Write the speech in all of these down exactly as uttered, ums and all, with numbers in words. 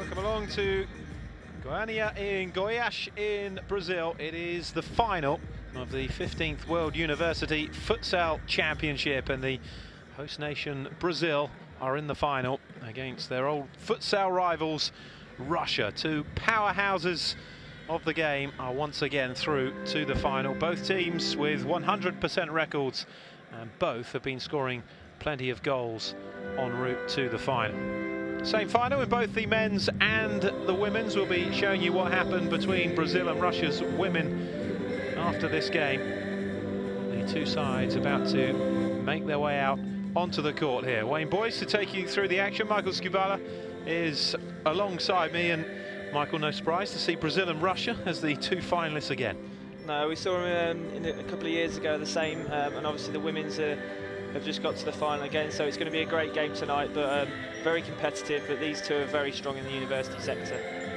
Welcome along to Goiânia in Goiás in Brazil. It is the final of the fifteenth World University Futsal Championship, and the host nation Brazil are in the final against their old futsal rivals Russia. Two powerhouses of the game are once again through to the final. Both teams with one hundred percent records, and both have been scoring plenty of goals en route to the final. Same final with both the men's and the women's. We'll be showing you what happened between Brazil and Russia's women after this game. The two sides about to make their way out onto the court here. Wayne Boyce to take you through the action. Michael Skubala is alongside me, and Michael, no surprise to see Brazil and Russia as the two finalists again. No, we saw them um, in a, a couple of years ago the same, um, and obviously the women's uh, have just got to the final again, so it's going to be a great game tonight, but um, very competitive. But these two are very strong in the university sector.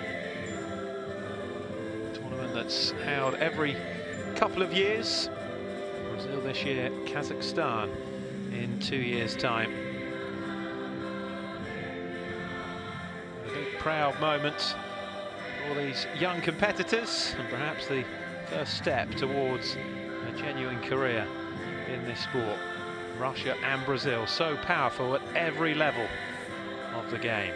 Tournament that's held every couple of years. Brazil this year, Kazakhstan in two years' time. A big proud moment for these young competitors, and perhaps the first step towards a genuine career in this sport. Russia and Brazil, so powerful at every level of the game.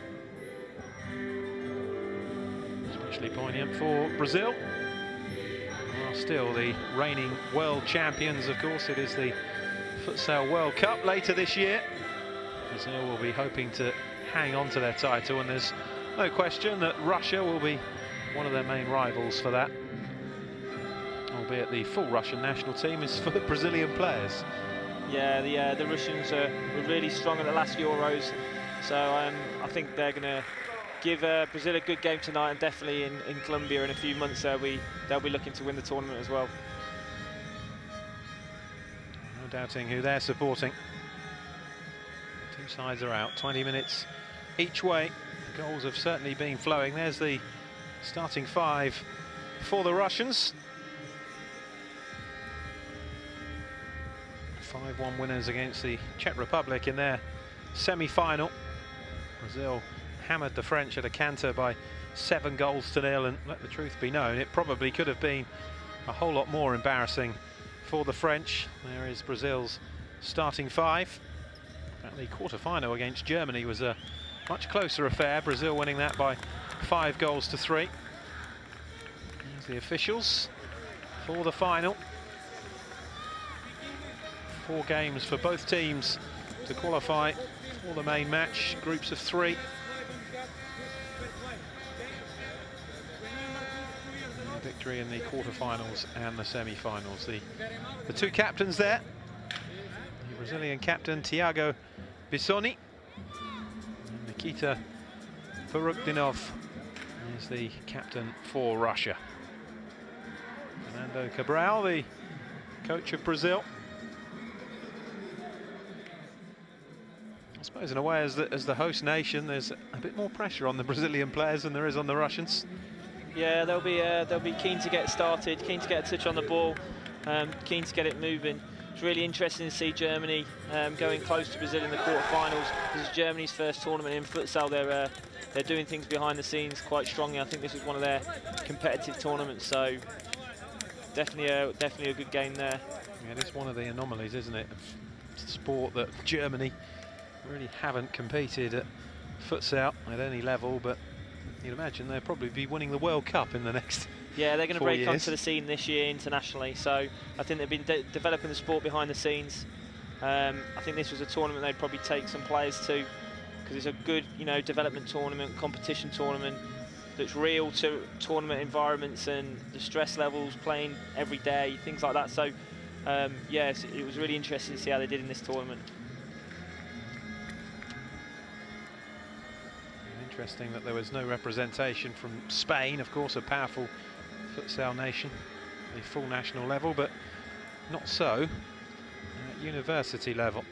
Especially poignant for Brazil, who are still the reigning world champions. Of course, it is the Futsal World Cup later this year. Brazil will be hoping to hang on to their title, and there's no question that Russia will be one of their main rivals for that. Albeit the full Russian national team is full of Brazilian players. Yeah, the uh, the Russians uh, were really strong at the last Euros, so um, I think they're going to give uh, Brazil a good game tonight, and definitely in, in Colombia in a few months uh, we they'll be looking to win the tournament as well. No doubting who they're supporting. Two sides are out, twenty minutes each way. The goals have certainly been flowing. There's the starting five for the Russians. five one winners against the Czech Republic in their semi-final. Brazil hammered the French at a canter by seven goals to nil, and let the truth be known, it probably could have been a whole lot more embarrassing for the French. There is Brazil's starting five. The quarter-final against Germany was a much closer affair, Brazil winning that by five goals to three. There's the officials for the final. Four games for both teams to qualify for the main match, groups of three. Victory in the quarterfinals and the semi-finals. The, the two captains there, the Brazilian captain Thiago Bissoni, and Nikita Furukdinov is the captain for Russia. Fernando Cabral, the coach of Brazil. I suppose in a way, as the, as the host nation, there's a bit more pressure on the Brazilian players than there is on the Russians. Yeah, they'll be uh, they'll be keen to get started, keen to get a touch on the ball, um, keen to get it moving. It's really interesting to see Germany um, going close to Brazil in the quarterfinals. This is Germany's first tournament in futsal. They're uh, they're doing things behind the scenes quite strongly. I think this is one of their competitive tournaments, so definitely a definitely a good game there. Yeah, it's one of the anomalies, isn't it, of sport, that Germany really haven't competed at futsal at any level, but you'd imagine they'll probably be winning the World Cup in the next Yeah, they're going to break years. onto the scene this year internationally, so I think they've been de developing the sport behind the scenes. Um, I think this was a tournament they'd probably take some players to, because it's a good, you know, development tournament, competition tournament that's real to tournament environments and the stress levels, playing every day, things like that. So, um, yes, it was really interesting to see how they did in this tournament. Interesting that there was no representation from Spain, of course, a powerful futsal nation, the full national level, but not so at university level.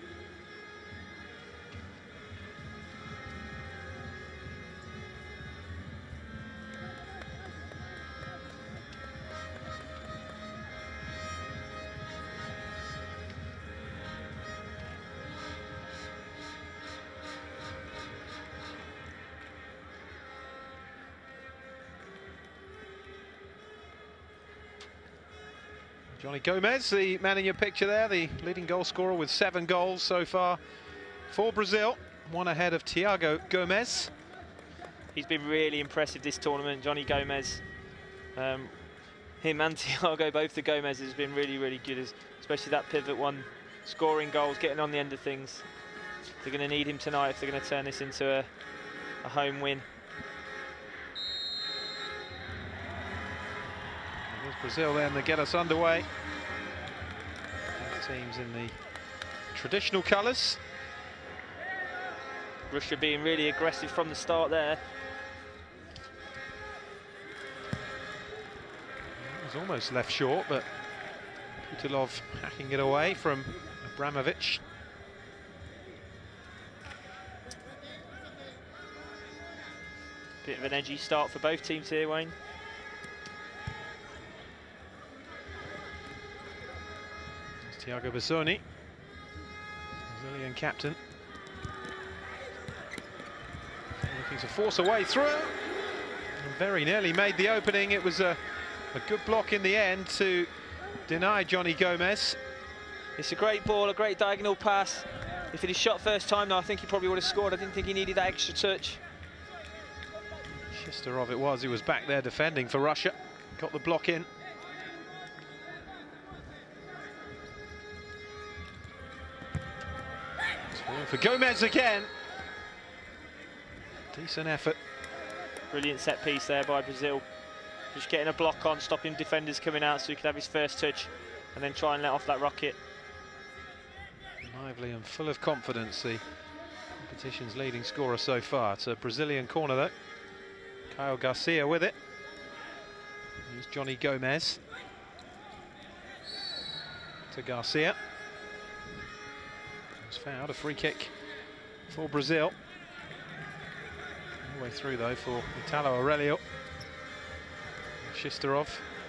Johnny Gomez, the man in your picture there, the leading goal scorer with seven goals so far for Brazil. One ahead of Thiago Gomez. He's been really impressive this tournament, Johnny Gomez. Um, him and Thiago, both the Gomez, has been really, really good, especially that pivot one, scoring goals, getting on the end of things. They're going to need him tonight if they're going to turn this into a, a home win. There's Brazil then to get us underway. Both teams in the traditional colours. Russia being really aggressive from the start there. It was almost left short, but Putilov hacking it away from Abramovich. Bit of an edgy start for both teams here, Wayne. There's Thiago Bassoni, Brazilian captain. Looking to force a way through. And very nearly made the opening. It was a, a good block in the end to deny Johnny Gomez. It's a great ball, a great diagonal pass. If it is shot first time now, I think he probably would have scored. I didn't think he needed that extra touch. Shisterov it was, he was back there defending for Russia. Got the block in. For Gomez again. Decent effort. Brilliant set piece there by Brazil. Just getting a block on, stopping defenders coming out so he could have his first touch and then try and let off that rocket. Lively and full of confidence, the competition's leading scorer so far. It's a Brazilian corner though. Kyle Garcia with it. Here's Johnny Gomez. To Garcia. It's fouled, a free kick for Brazil. All the way through though for Italo Aurelio. Shisterov.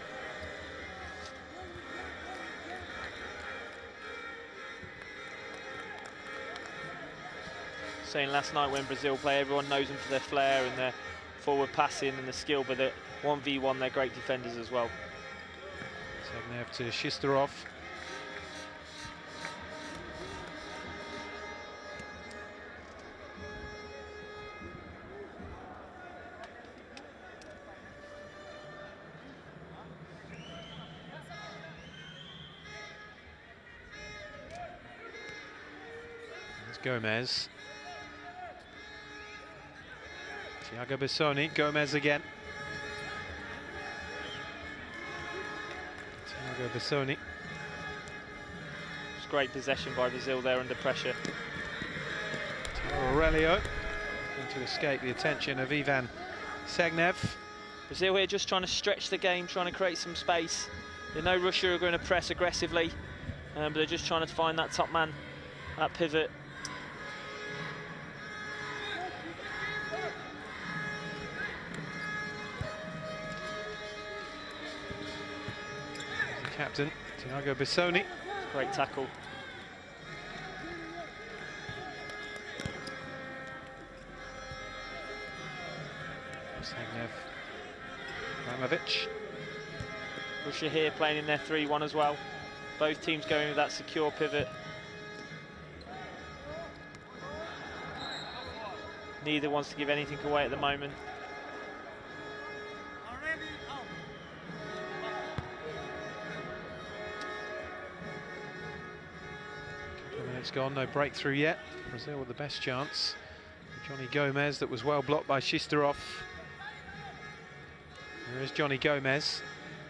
Saying last night when Brazil play, everyone knows them for their flair and their forward passing and the skill, but at one v one they're great defenders as well. Segnev to Shisterov. Gomez. Thiago Bassoni, Gomez again. Thiago Bassoni. It's great possession by Brazil there under pressure. Aurelio looking to escape the attention of Ivan Segnev. Brazil here just trying to stretch the game, trying to create some space. They know Russia are going to press aggressively, um, but they're just trying to find that top man, that pivot. Captain Thiago Bassoni. Great tackle. Segnev, Abramovich. Russia here playing in their three one as well. Both teams going with that secure pivot. Neither wants to give anything away at the moment. It's gone, no breakthrough yet. Brazil with the best chance. Johnny Gomez, that was well blocked by Shisterov. There is Johnny Gomez.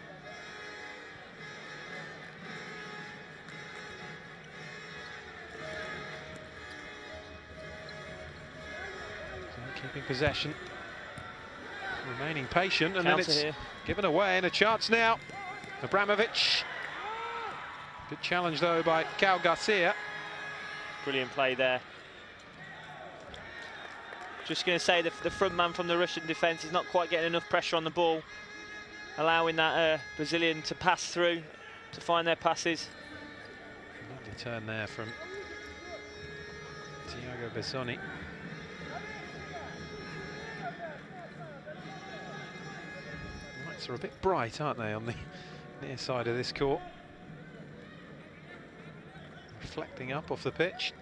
So keeping possession, remaining patient, and Counter then it's here. given away, and a chance now. Abramovich. Good challenge though by Kyle Garcia. Brilliant play there. Just going to say that the front man from the Russian defence is not quite getting enough pressure on the ball, allowing that uh, Brazilian to pass through, to find their passes. Lovely turn there from Thiago Bassoni. Lights are a bit bright, aren't they, on the near side of this court? deflecting up off the pitch.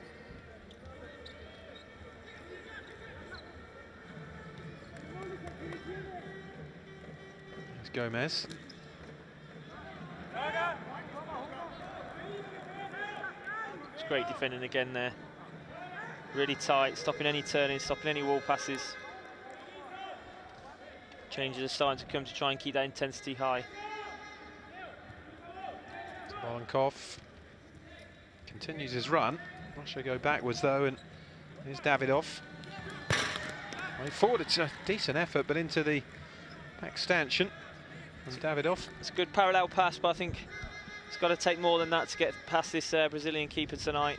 There's Gomez. It's great defending again there. Really tight, stopping any turning, stopping any wall passes. Changes are starting to come to try and keep that intensity high. Bolonkov continues his run. Russia go backwards though, and here's Davidov. Way forward, it's a decent effort, but into the back stanchion. And Davidov. It's a good parallel pass, but I think it's got to take more than that to get past this uh, Brazilian keeper tonight.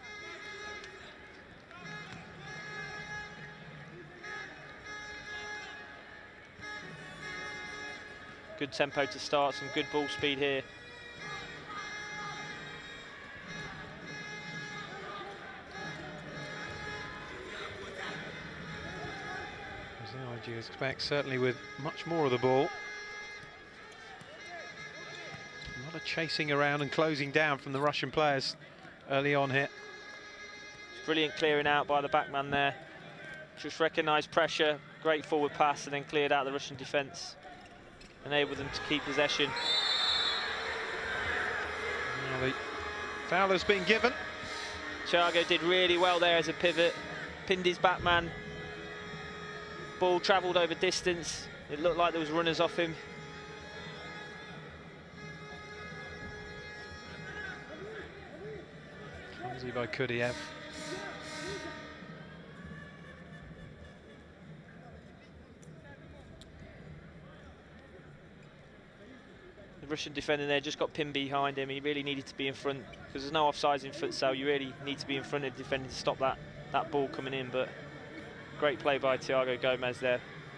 Good tempo to start, some good ball speed here. As you expect, certainly with much more of the ball. A lot of chasing around and closing down from the Russian players early on here. It's brilliant clearing out by the backman there. Just recognised pressure, great forward pass, and then cleared out the Russian defence. Enabled them to keep possession. Now the foul has been given. Thiago did really well there as a pivot, pinned his backman. Ball travelled over distance. It looked like there was runners off him. Clumsy by Kudiev. The Russian defender there just got pinned behind him. He really needed to be in front because there's no offsides in futsal. You really need to be in front of the defender to stop that, that ball coming in. But great play by Thiago Gomez there.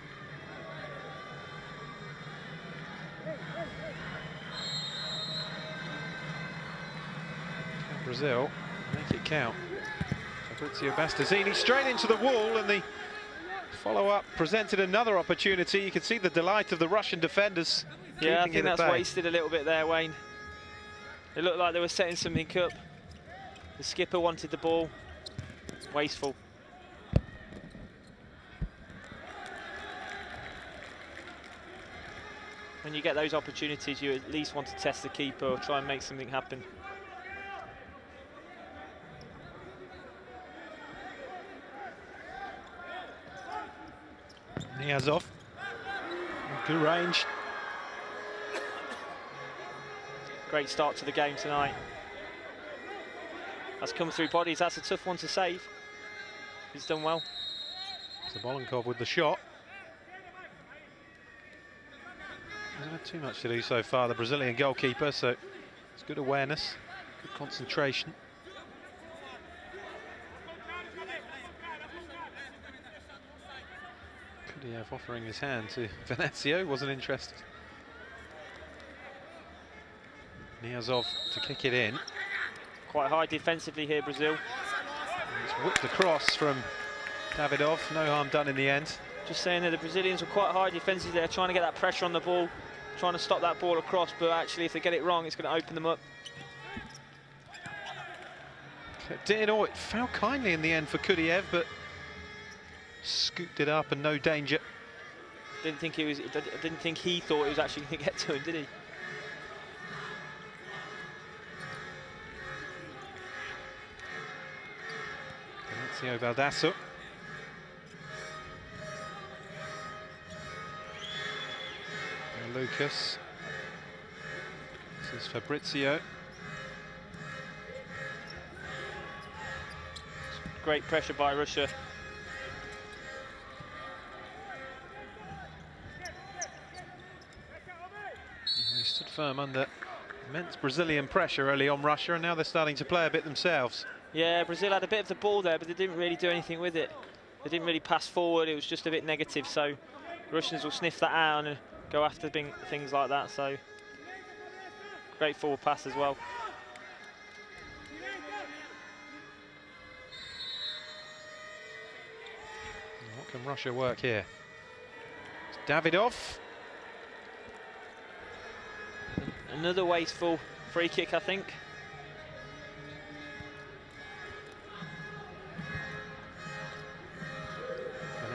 Brazil make it count. Fabrizio Bastazzini straight into the wall, and the follow-up presented another opportunity. You could see the delight of the Russian defenders. Yeah, I think that's wasted a little bit there, Wayne. It looked like they were setting something up. The skipper wanted the ball. Wasteful. When you get those opportunities, you at least want to test the keeper or try and make something happen. Niazov. Good range. Great start to the game tonight. That's come through bodies. That's a tough one to save. He's done well. Bolonkov with the shot. Hasn't had too much to do so far, the Brazilian goalkeeper, so it's good awareness, good concentration. Kudiev offering his hand to Venezio, wasn't interested. Niazov to kick it in. Quite high defensively here, Brazil. It's whipped across from Davidov, no harm done in the end. Just saying that the Brazilians were quite high defensively there, trying to get that pressure on the ball, trying to stop that ball across, but actually if they get it wrong, it's going to open them up. Didn't know it fell kindly in the end for Kudiev, but scooped it up and no danger. Didn't think he was. I didn't think he thought it was actually going to get to him, did he? Venezio Valdasso. And Lucas. This is Fabrizio. Great pressure by Russia. They stood firm under immense Brazilian pressure early on, Russia, and now they're starting to play a bit themselves. Yeah, Brazil had a bit of the ball there, but they didn't really do anything with it. They didn't really pass forward, it was just a bit negative, so Russians will sniff that out and go after things like that, so great forward pass as well. What can Russia work here? It's Davidov. Another wasteful free kick, I think.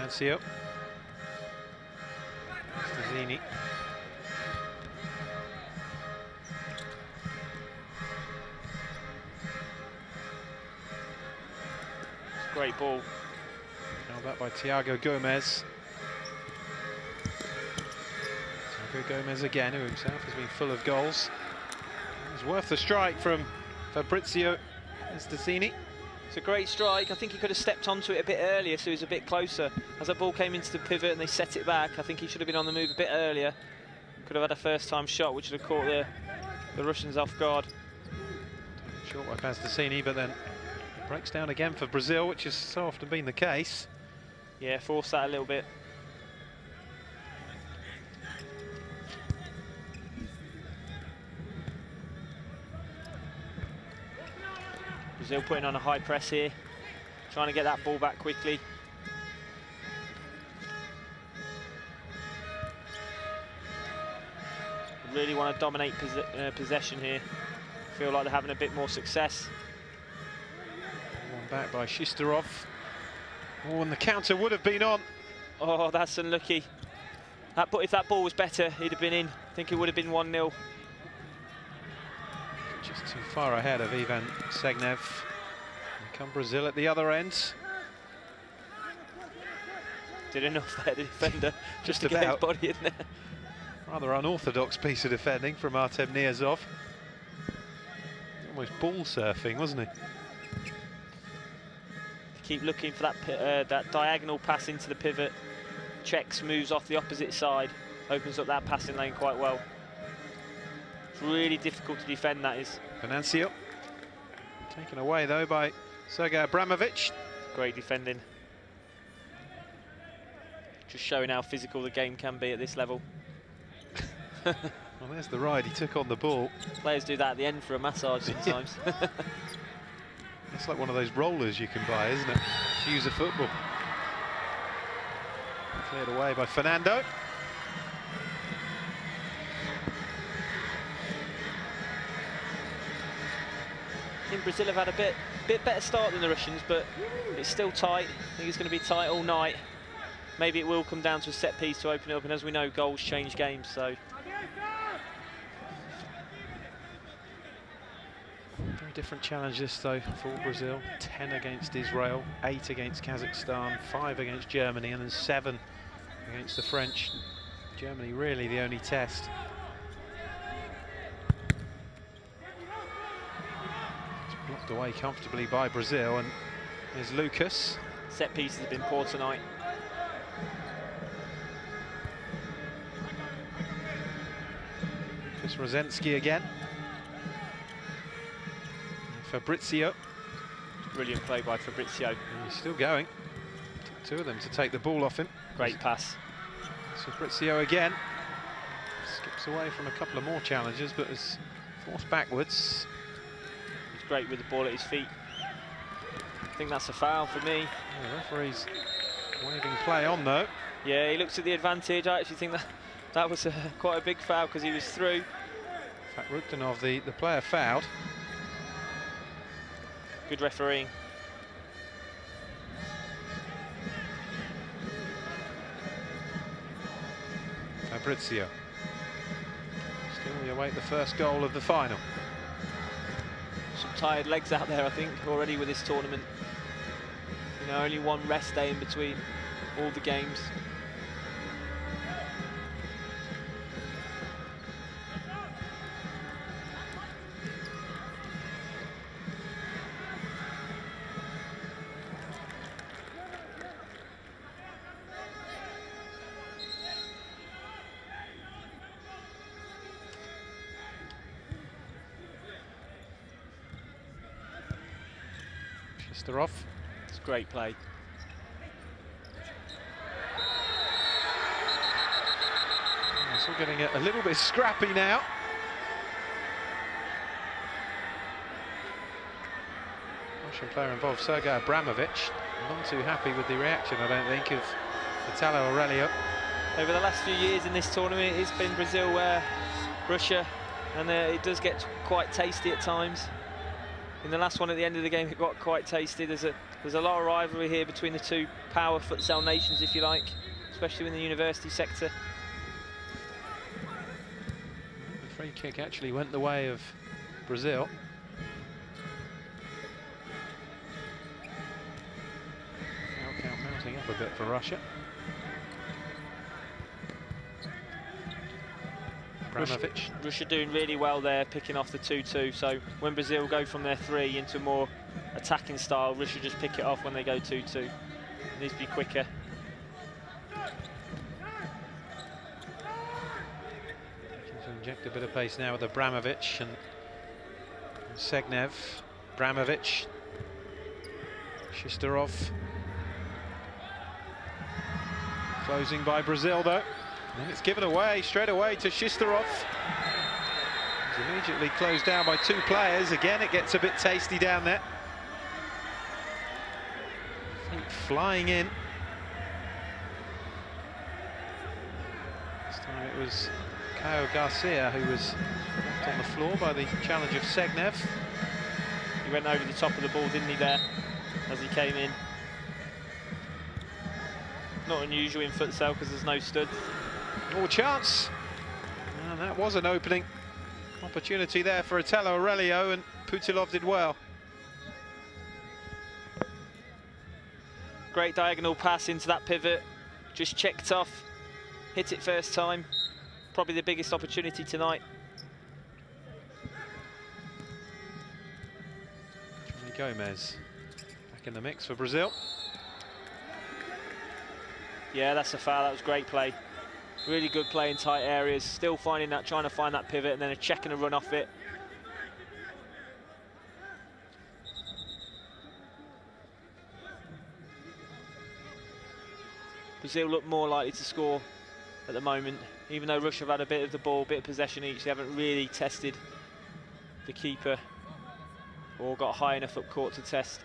Venancio. Stazzini. Great ball. Held up by Thiago Gomez. Thiago Gomez again, who himself has been full of goals. It was worth the strike from Fabrizio Stazzini. It's a great strike. I think he could have stepped onto it a bit earlier, so he was a bit closer. As that ball came into the pivot and they set it back, I think he should have been on the move a bit earlier. Could have had a first-time shot, which would have caught the, the Russians off guard. Short by Stazzini, but then breaks down again for Brazil, which has so often been the case. Yeah, forced that a little bit. Brazil putting on a high press here, trying to get that ball back quickly. Really want to dominate pos uh, possession here. Feel like they're having a bit more success. One back by Shishtarov. Oh, and the counter would have been on. Oh, that's unlucky. That, if that ball was better, he'd have been in. I think it would have been one nil. Just too far ahead of Ivan Segnev. And come Brazil at the other end. Did enough there, the defender, just, just to about. get his body in there. Rather unorthodox piece of defending from Artem Niazov. Almost ball surfing, wasn't he? Keep looking for that uh, that diagonal pass into the pivot. Checks, moves off the opposite side, opens up that passing lane quite well. It's really difficult to defend, that is. Venancio. Taken away though by Sergei Abramovich. Great defending. Just showing how physical the game can be at this level. Well, there's the ride he took on the ball. Players do that at the end for a massage sometimes. It's like one of those rollers you can buy, isn't it? To use a football. Cleared away by Fernando. I think Brazil have had a bit, bit better start than the Russians, but it's still tight. I think it's going to be tight all night. Maybe it will come down to a set piece to open it up, and as we know, goals change games, so. Very different challenge this though for Brazil. ten against Israel, eight against Kazakhstan, five against Germany, and then seven against the French. Germany really the only test. It's blocked away comfortably by Brazil, and there's Lucas. Set pieces have been poor tonight. Lucas Rosensky again. Fabrizio. Brilliant play by Fabrizio. And he's still going. Took two of them to take the ball off him. Great pass. Fabrizio again. Skips away from a couple of more challenges, but is forced backwards. He's great with the ball at his feet. I think that's a foul for me. Yeah, the referee's waving play on though. Yeah, he looks at the advantage. I actually think that that was a, quite a big foul because he was through. In fact, Rukdanov, the, the player, fouled. Good refereeing. Fabrizio. Still we await the first goal of the final. Some tired legs out there, I think, already with this tournament. You know, only one rest day in between all the games. Shishtarov. It's great play. It's all getting a, a little bit scrappy now. Russian player involved, Sergei Abramovich. Not too happy with the reaction, I don't think, of Italo Aurelio. Over the last few years in this tournament, it's been Brazil, uh, Russia, and uh, it does get quite tasty at times. in the last one at the end of the game, it got quite tasty. There's a there's a lot of rivalry here between the two power futsal nations, if you like, especially in the university sector. The free kick actually went the way of Brazil. Foul count mounting up a bit for Russia. Russia, Russia doing really well there, picking off the two two. So when Brazil go from their three into more attacking style, Russia just pick it off when they go two two. It needs to be quicker. Looking to inject a bit of pace now with Abramovic and Segnev. Abramovic, Shistorov. Closing by Brazil though. And it's given away straight away to Shistorov. He's immediately closed down by two players. Again, it gets a bit tasty down there. Feet flying in. This time it was Caio Garcia who was left on the floor by the challenge of Segnev. He went over the top of the ball, didn't he, there, as he came in. Not unusual in futsal because there's no stud. More chance, and that was an opening opportunity there for Otello Aurelio, and Putilov did well. Great diagonal pass into that pivot, just checked off, hit it first time. Probably the biggest opportunity tonight. Johnny Gomez back in the mix for Brazil. Yeah, that's a foul. That was great play. Really good play in tight areas. Still finding that, trying to find that pivot, and then a check and a run off it. Brazil look more likely to score at the moment, even though Russia have had a bit of the ball, a bit of possession each. They haven't really tested the keeper or got high enough up court to test.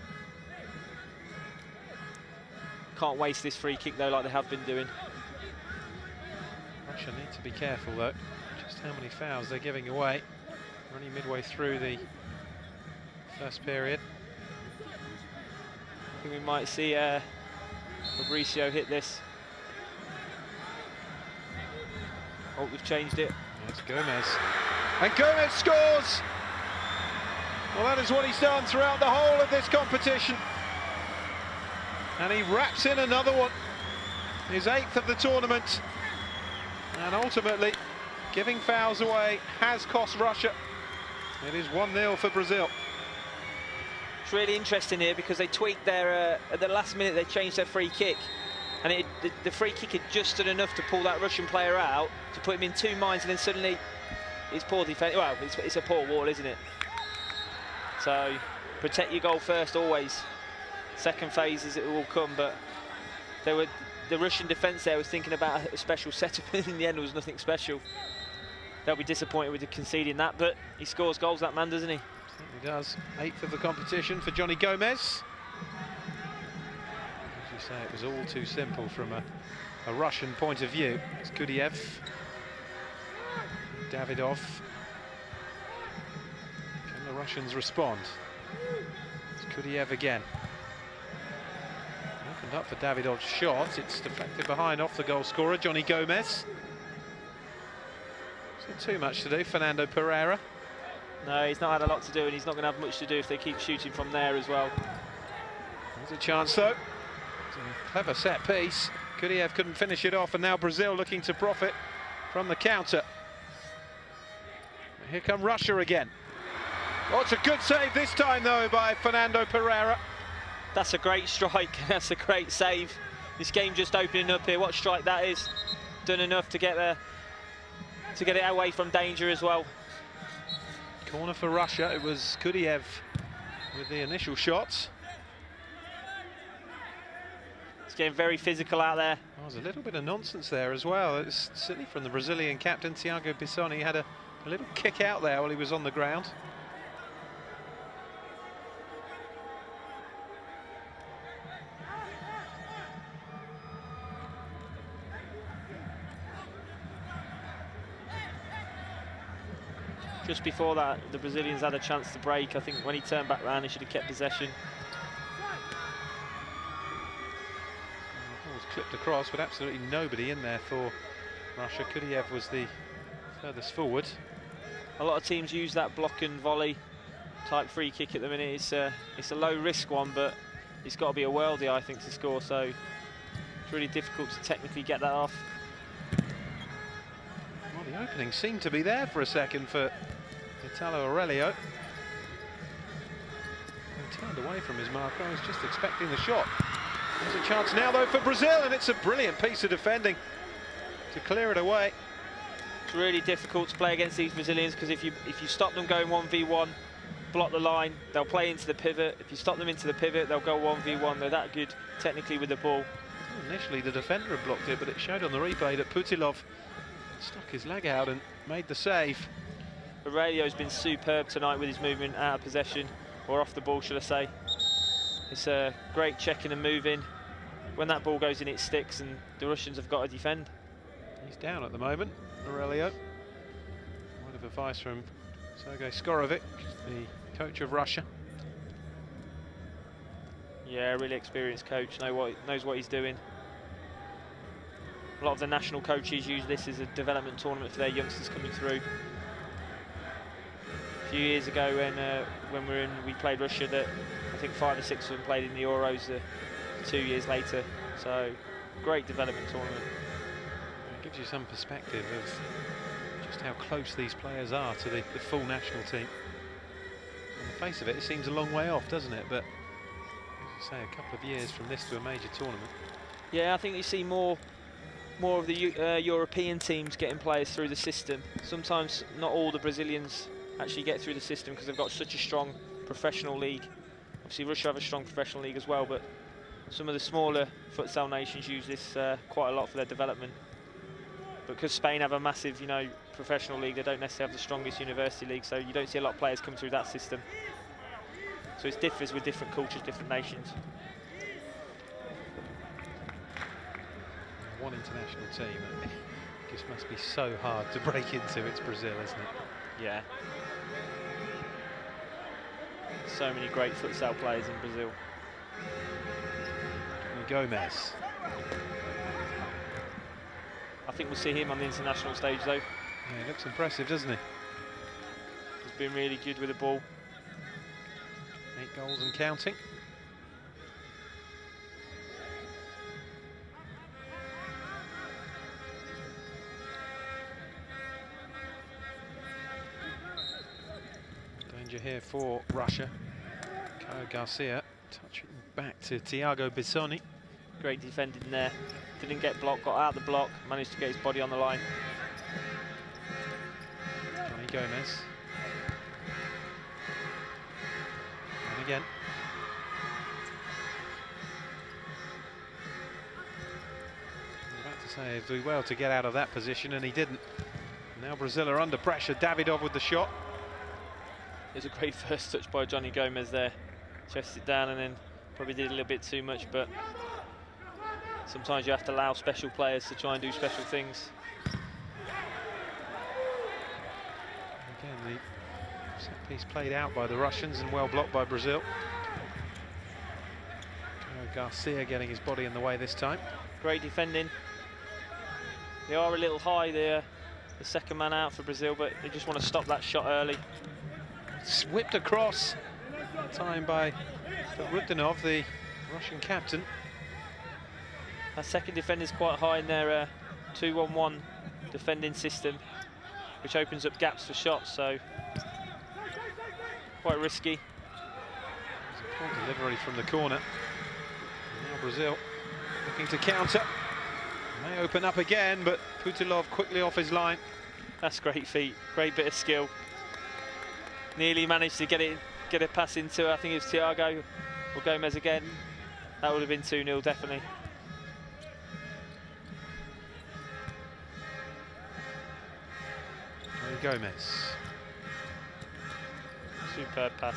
Can't waste this free kick though, like they have been doing. Russia need to be careful though, just how many fouls they're giving away. We're only midway through the first period. I think we might see uh, Fabricio hit this. Oh, we've changed it. It's Gomez. And Gomez scores! Well, that is what he's done throughout the whole of this competition. And he wraps in another one. His eighth of the tournament. And ultimately, giving fouls away has cost Russia. It is one nil for Brazil. It's really interesting here because they tweaked their, uh, at the last minute they changed their free kick. And it, the, the free kick had just done enough to pull that Russian player out, to put him in two minds, and then suddenly it's poor defence. Well, it's, it's a poor wall, isn't it? So, protect your goal first always. Second phases it will come, but they were the Russian defence there was thinking about a special setup, and in the end it was nothing special. They'll be disappointed with conceding that, but he scores goals, that man, doesn't he? Certainly does. Eighth of the competition for Johnny Gomez. As you say, it was all too simple from a, a Russian point of view. It's Kudiev, Davidov. Can the Russians respond? It's Kudiev again. Opened up for Davidov's shot. It's deflected behind off the goal scorer, Johnny Gomez. Not too much to do, Fernando Pereira. No, he's not had a lot to do, and he's not going to have much to do if they keep shooting from there as well. There's a chance though. It's a clever set piece. Kudiev couldn't finish it off, and now Brazil looking to profit from the counter. Here come Russia again. Oh, it's a good save this time though by Fernando Pereira. That's a great strike. That's a great save. This game just opening up here. What strike that is. Done enough to get there, to get it away from danger as well. Corner for Russia. It was Kudiev with the initial shots. It's getting very physical out there. Oh, there's a little bit of nonsense there as well. It's certainly from the Brazilian captain, Thiago Bissoni. He had a, a little kick out there while he was on the ground. Just before that, the Brazilians had a chance to break. I think when he turned back round, he should have kept possession. The ball's clipped across, but absolutely nobody in there for Russia. Kudiev was the furthest forward. A lot of teams use that block and volley type free kick at the minute. It's a, it's a low risk one, but it's got to be a worldie, I think, to score. So it's really difficult to technically get that off. Well, the opening seemed to be there for a second for Italo Aurelio. He turned away from his marker. I was just expecting the shot. There's a chance now, though, for Brazil, and it's a brilliant piece of defending to clear it away. It's really difficult to play against these Brazilians, because if you if you stop them going one v one, block the line, they'll play into the pivot. If you stop them into the pivot, they'll go one v one. They're that good technically with the ball. Well, initially, the defender had blocked it, but it showed on the replay that Putilov stuck his leg out and made the save. Aurelio's been superb tonight with his movement out of possession, or off the ball, should I say. It's a great checking and moving. When that ball goes in, it sticks, and the Russians have got to defend. He's down at the moment, Aurelio. Word of advice from Sergei Skorovic, the coach of Russia. Yeah, really experienced coach, know what, knows what he's doing. A lot of the national coaches use this as a development tournament for their youngsters coming through. A few years ago, when uh, when we were in, we played Russia, that I think five or six of them played in the Euros uh, two years later. So, great development tournament. It gives you some perspective of just how close these players are to the, the full national team. On the face of it, it seems a long way off, doesn't it? But, as you say, a couple of years from this to a major tournament. Yeah, I think you see more more of the uh, European teams getting players through the system. Sometimes not all the Brazilians actually get through the system because they've got such a strong professional league. Obviously Russia have a strong professional league as well, but some of the smaller futsal nations use this uh, quite a lot for their development. But because Spain have a massive, you know, professional league, they don't necessarily have the strongest university league, so you don't see a lot of players come through that system. So it differs with different cultures, different nations. One international team, it just must be so hard to break into. It's Brazil, isn't it? Yeah. So many great futsal players in Brazil. Gomez. I think we'll see him on the international stage, though. Yeah, he looks impressive, doesn't he? He's been really good with the ball. Eight goals and counting. Danger here for Russia. Caio Garcia touching back to Thiago Bissoni. Great defending there. Didn't get blocked, got out the block, managed to get his body on the line. Johnny Gomez. And again. I was about to say he'd do well to get out of that position, and he didn't. Now Brazil are under pressure. Davidov with the shot. It was a great first touch by Johnny Gomez there. Chested it down and then probably did a little bit too much, but sometimes you have to allow special players to try and do special things. Again, the set piece played out by the Russians and well blocked by Brazil. Garcia getting his body in the way this time. Great defending. They are a little high there, the second man out for Brazil, but they just want to stop that shot early. It's whipped across, time by Rudinov, the Russian captain. That second defender is quite high in their two one one defending system, which opens up gaps for shots, so quite risky. There's a poor delivery from the corner. And now Brazil looking to counter. May open up again, but Putilov quickly off his line. That's great feet, great bit of skill. Nearly managed to get it, get a pass into, I think it was Thiago or Gomez again. That would have been two nil, definitely. Gomez. Superb pass.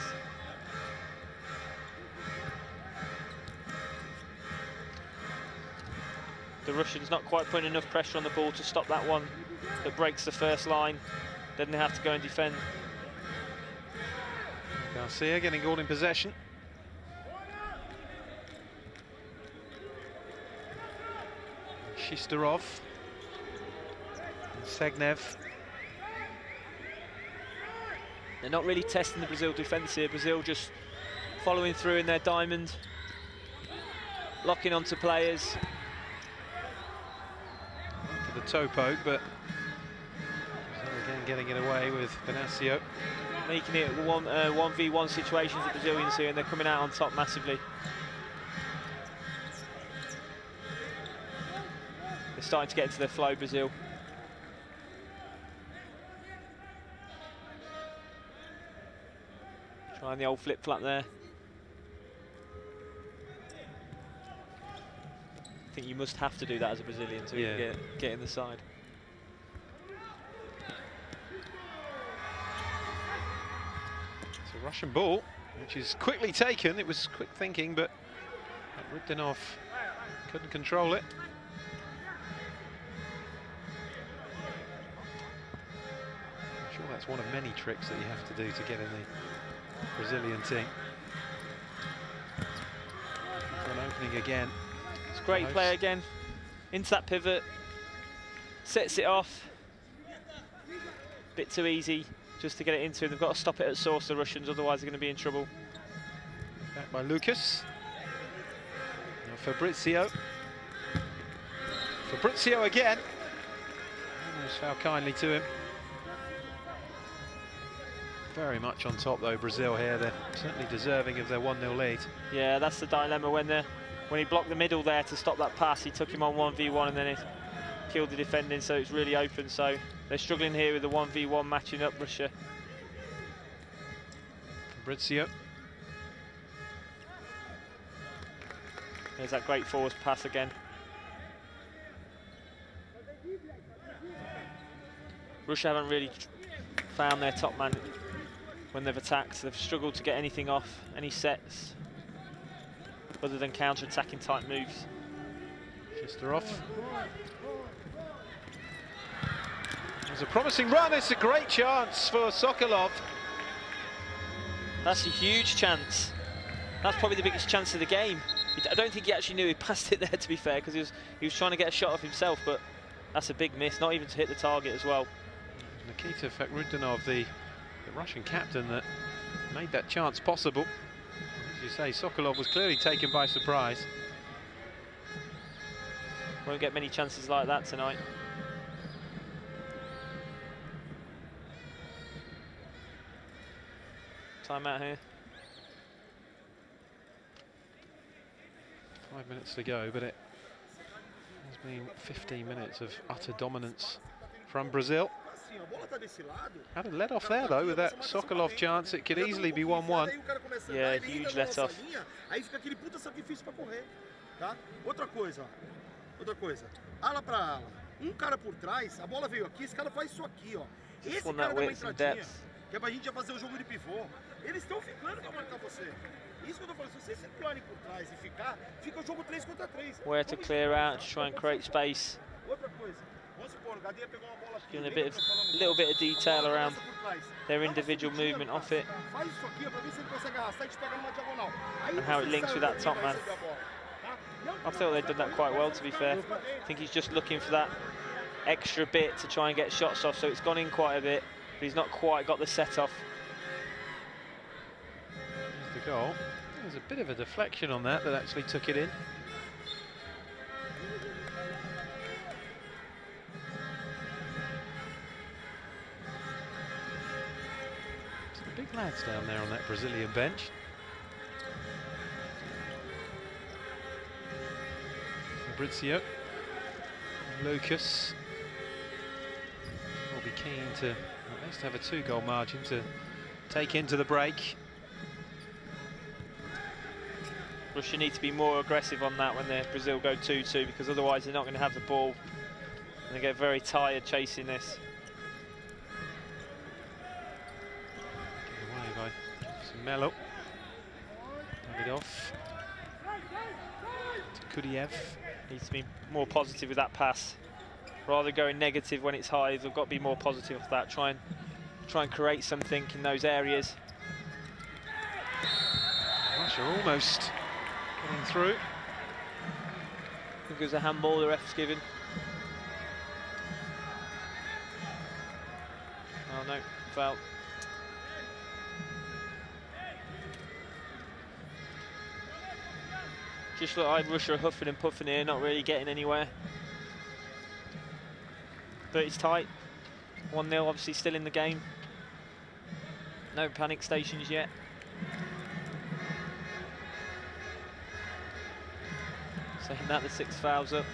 The Russians not quite putting enough pressure on the ball to stop that one that breaks the first line. Doesn't have to go and defend. Garcia getting all in possession. Shistarov. Segnev. They're not really testing the Brazil defence here. Brazil just following through in their diamond, locking onto players. To the toe poke, but again getting it away with Venancio. Making it one, uh, one v one situations, the Brazilians here, and they're coming out on top massively. They're starting to get into their flow, Brazil. Trying the old flip-flap there. I think you must have to do that as a Brazilian to yeah. get, get in the side. It's a Russian ball, which is quickly taken. It was quick thinking, but Rudinov couldn't control it. I'm sure that's one of many tricks that you have to do to get in the Brazilian team. An opening again. It's a great play again. Into that pivot. Sets it off. Bit too easy just to get it into. They've got to stop it at source, the Russians, otherwise they're going to be in trouble. Back by Lucas. Now Fabrizio. Fabrizio again. Almost foul kindly to him. Very much on top though, Brazil here. They're certainly deserving of their one nil lead. Yeah, that's the dilemma when they when he blocked the middle there to stop that pass. He took him on one v one and then he killed the defending, so it's really open. So they're struggling here with the one v one matching up, Russia. Fabrizio. There's that great forward pass again. Russia haven't really found their top man when they've attacked. They've struggled to get anything off, any sets, other than counter-attacking type moves. Shistarov. There's a promising run. It's a great chance for Sokolov. That's a huge chance. That's probably the biggest chance of the game. I don't think he actually knew he passed it there, to be fair, because he was he was trying to get a shot off himself, but that's a big miss, not even to hit the target as well. Nikita Fakhrudinov, the, the Russian captain that made that chance possible. As you say, Sokolov was clearly taken by surprise. Won't get many chances like that tonight. Time out here. Five minutes to go, but it has been fifteen minutes of utter dominance from Brazil. Had a let off there though with that Sokolov chance. It could easily be one one. Yeah, huge let off. Outra coisa, outra coisa. Ala para ala. Um cara por trás, a bola veio aqui, esse cara faz isso aqui, ó. Esse cara dá uma entradinha, que é pra gente já fazer o jogo de pivô. Eles estão ficando pra marcar você. Isso que eu tô falando, se vocês circularem por trás e ficar, fica o jogo três contra três. Where to clear out, to try and create space. Outra coisa. Vamos supor, o Gadia pegou uma bola aqui. Giving a bit of, little bit of detail around their individual movement off it. Faz isso aqui pra ver se ele consegue arrastar e te pegar numa diagonal. And how it links with that top man. I thought they'd done that quite well, to be fair. I think he's just looking for that extra bit to try and get shots off, so it's gone in quite a bit, but he's not quite got the set off. There's the goal. There's a bit of a deflection on that that actually took it in. Some big lads down there on that Brazilian bench. Fabrizio, Lucas will be keen to at least have a two-goal margin to take into the break. Russia need to be more aggressive on that when Brazil go two two, because otherwise they're not going to have the ball and they get very tired chasing this. Get away by Melo. Davidov. To Kudiev. Needs to be more positive with that pass. Rather going negative when it's high, they've got to be more positive with that. Try and try and create something in those areas. Russia almost getting through. I think it was a handball the ref's given. Oh no, foul. Just look like Russia are huffing and puffing here, not really getting anywhere. But it's tight. one nil, obviously still in the game. No panic stations yet. Saying that, the six fouls up.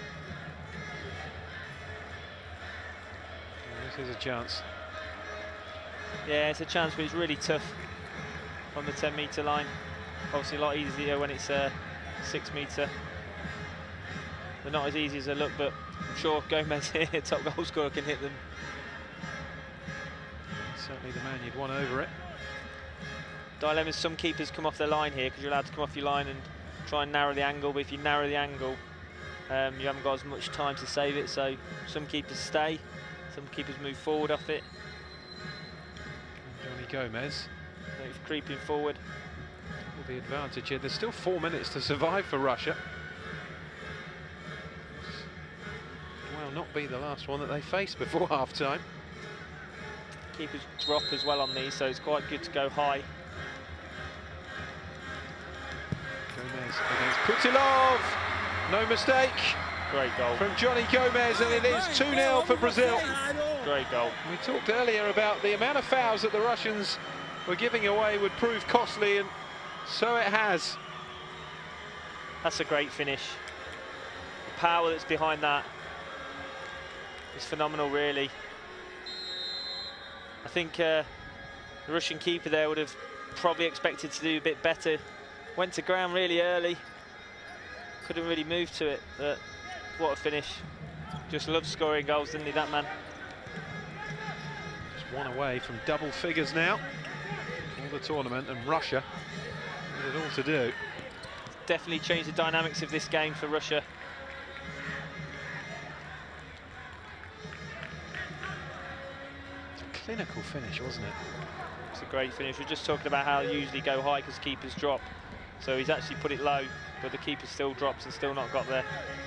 This is a chance. Yeah, it's a chance, but it's really tough on the ten metre line. Obviously a lot easier when it's a six metre. They're not as easy as they look, but I'm sure Gomez here, top goal scorer, can hit them. Certainly the man you'd want over it. Dilemmas, some keepers come off their line here because you're allowed to come off your line and try and narrow the angle, but if you narrow the angle, um, you haven't got as much time to save it, so some keepers stay, some keepers move forward off it. Johnny Gomez. So he's creeping forward. With the advantage here. There's still four minutes to survive for Russia. Well, not be the last one that they face before half-time. Keepers drop as well on these, so it's quite good to go high. Gomez against Putilov. No mistake. Great goal from Johnny Gomez, and it is two nil for Brazil. Great goal. We talked earlier about the amount of fouls that the Russians were giving away would prove costly, and so it has. That's a great finish. The power that's behind that is phenomenal, really. I think uh, the Russian keeper there would have probably expected to do a bit better. Went to ground really early. Couldn't really move to it, but what a finish. Just loves scoring goals, didn't he, that man? Just one away from double figures now. All the tournament, and Russia with it all to do. Definitely changed the dynamics of this game for Russia. It's a clinical finish, wasn't it? It's a great finish. We're just talking about how they usually go high because keepers drop. So he's actually put it low, but the keeper still drops and still not got there.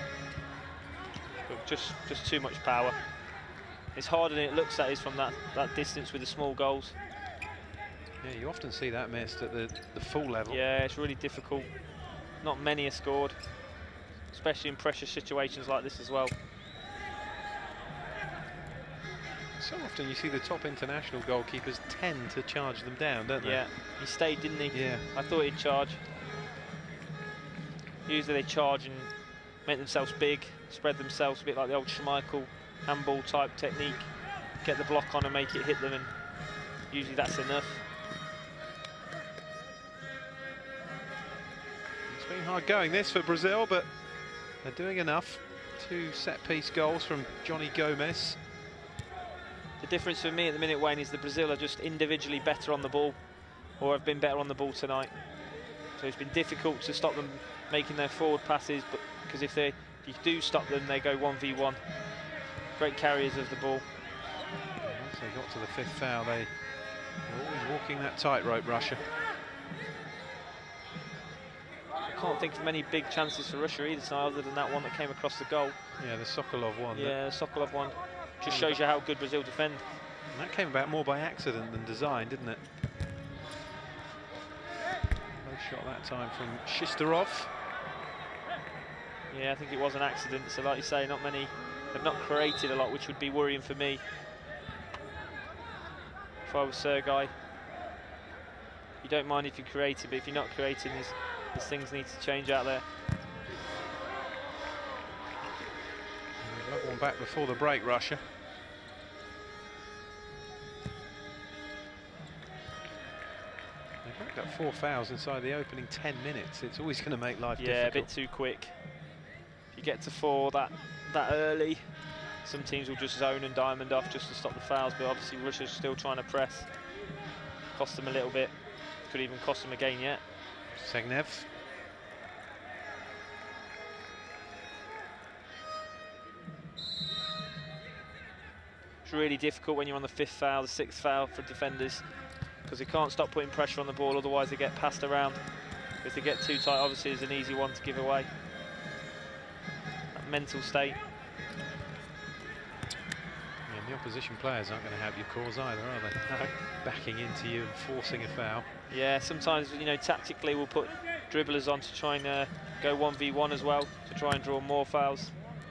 But just, just too much power. It's harder than it looks at is from that, that distance with the small goals. Yeah, you often see that missed at the, the full level. Yeah, it's really difficult. Not many are scored, especially in pressure situations like this as well. So often you see the top international goalkeepers tend to charge them down, don't they? Yeah, he stayed, didn't he? Yeah. I thought he'd charge. Usually they charge and make themselves big, spread themselves a bit like the old Schmeichel handball type technique. Get the block on and make it hit them, and usually that's enough. It's been hard going this for Brazil, but they're doing enough. Two set-piece goals from Johnny Gomez. The difference for me at the minute, Wayne, is the Brazil are just individually better on the ball, or have been better on the ball tonight. So it's been difficult to stop them making their forward passes, but because if they if you do stop them, they go one v one. Great carriers of the ball. Once they got to the fifth foul, they were always walking that tightrope, Russia. I can't think of many big chances for Russia either, so other than that one that came across the goal. Yeah, the Sokolov one. Yeah, the Sokolov one. Just shows you how good Brazil defend. And that came about more by accident than design, didn't it? No shot that time from Shistarov. Yeah, I think it was an accident. So like you say, not many, they've not created a lot, which would be worrying for me. If I was Sergei. You don't mind if you create it, but if you're not creating, there's, there's things need to change out there. Another one back before the break, Russia. They've got four fouls inside the opening ten minutes. It's always going to make life yeah, difficult. Yeah, a bit too quick. If you get to four that that early, some teams will just zone and diamond off just to stop the fouls, but obviously Russia's still trying to press. Cost them a little bit. Could even cost them again yet. Segnev. It's really difficult when you're on the fifth foul, the sixth foul for defenders, because they can't stop putting pressure on the ball, otherwise they get passed around. If they get too tight, obviously it's an easy one to give away. That mental state. And the opposition players aren't going to have your cause either, are they? No. Backing into you and forcing a foul. Yeah, sometimes, you know, tactically we'll put dribblers on to try and uh, go one v one as well, to try and draw more fouls.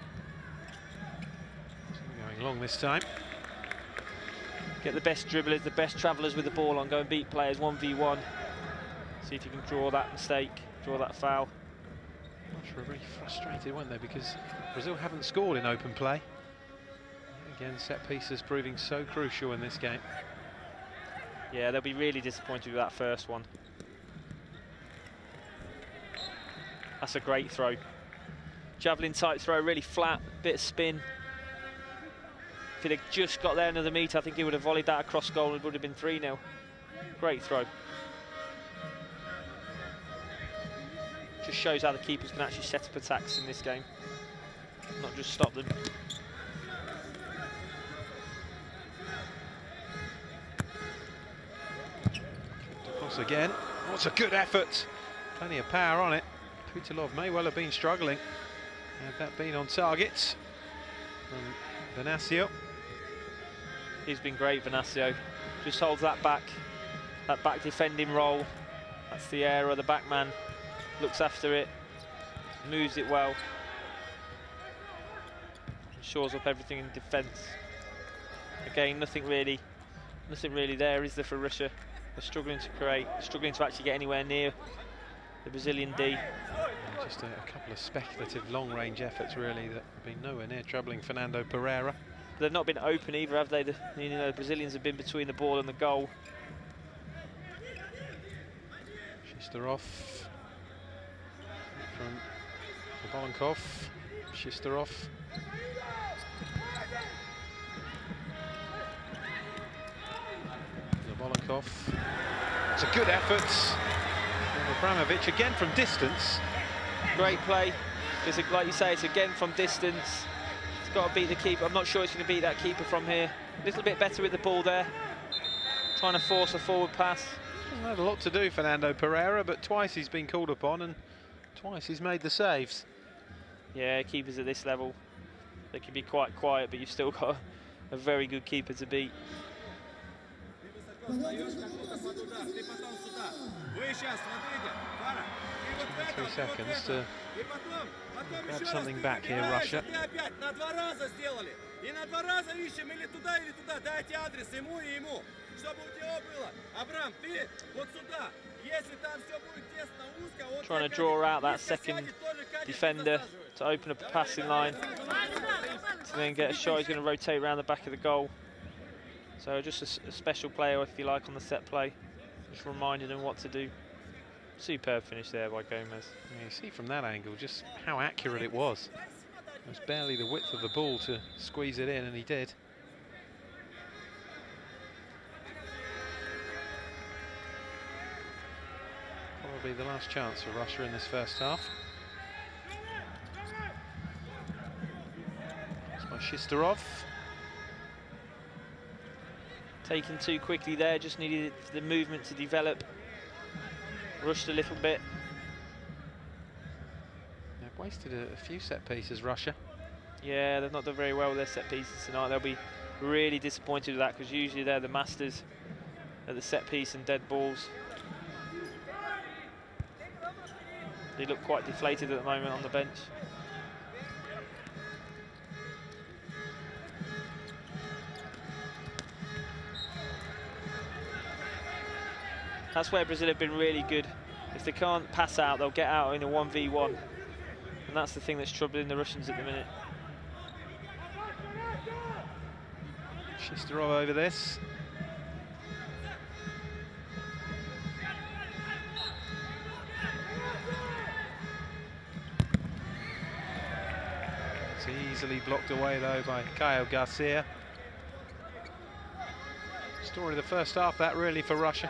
Going long this time. Get the best dribblers, the best travellers with the ball on, go and beat players one v one. See if you can draw that mistake, draw that foul. Russia were really frustrated, weren't they? Because Brazil haven't scored in open play. Again, set pieces proving so crucial in this game. Yeah, they'll be really disappointed with that first one. That's a great throw. Javelin type throw, really flat, bit of spin. If he'd have just got there another metre, I think he would have volleyed that across goal and it would have been three nil. Great throw. Just shows how the keepers can actually set up attacks in this game, not just stop them. Across again. What's a good effort. Plenty of power on it. Putilov may well have been struggling. Had that been on target from Venasio. He's been great, Venasio. Just holds that back, that back defending role. That's the area, the back man looks after it, moves it well, shores up everything in defence. Again, nothing really, nothing really there, is there, for Russia? They're struggling to create, struggling to actually get anywhere near the Brazilian D. And just a, a couple of speculative long-range efforts, really, that have been nowhere near troubling Fernando Pereira. They've not been open either, have they? The, you know, the Brazilians have been between the ball and the goal. Shisterov from Zabolonkov. Shisterov. Zabolonkov. It's a good effort. Abramovich again from distance. Great play. It's a, like you say, it's again from distance. It's got to beat the keeper. I'm not sure it's going to beat that keeper from here. A little bit better with the ball there. Trying to force a forward pass. Hasn't had a lot to do, Fernando Pereira, but twice he's been called upon and twice he's made the saves. Yeah, keepers at this level, they can be quite quiet, but you've still got a, a very good keeper to beat. Three seconds to grab something back here, Russia. Trying to draw out that second defender to open up a passing line, to then get a shot. He's going to rotate around the back of the goal. So just a, a special player, if you like, on the set play. Just reminding him what to do. Superb finish there by Gomez. Yeah, you see from that angle just how accurate it was. It was barely the width of the ball to squeeze it in, and he did. Probably the last chance for Russia in this first half. It's by Shisterov. Taken too quickly there, just needed the movement to develop. Rushed a little bit. They've wasted a, a few set pieces, Russia. Yeah, they've not done very well with their set pieces tonight. They'll be really disappointed with that, because usually they're the masters at the set piece and dead balls. They look quite deflated at the moment on the bench. That's where Brazil have been really good. If they can't pass out, they'll get out in a one v one. And that's the thing that's troubling the Russians at the minute. Shisterov over this. It's easily blocked away though by Caio Garcia. Story of the first half, that really, for Russia.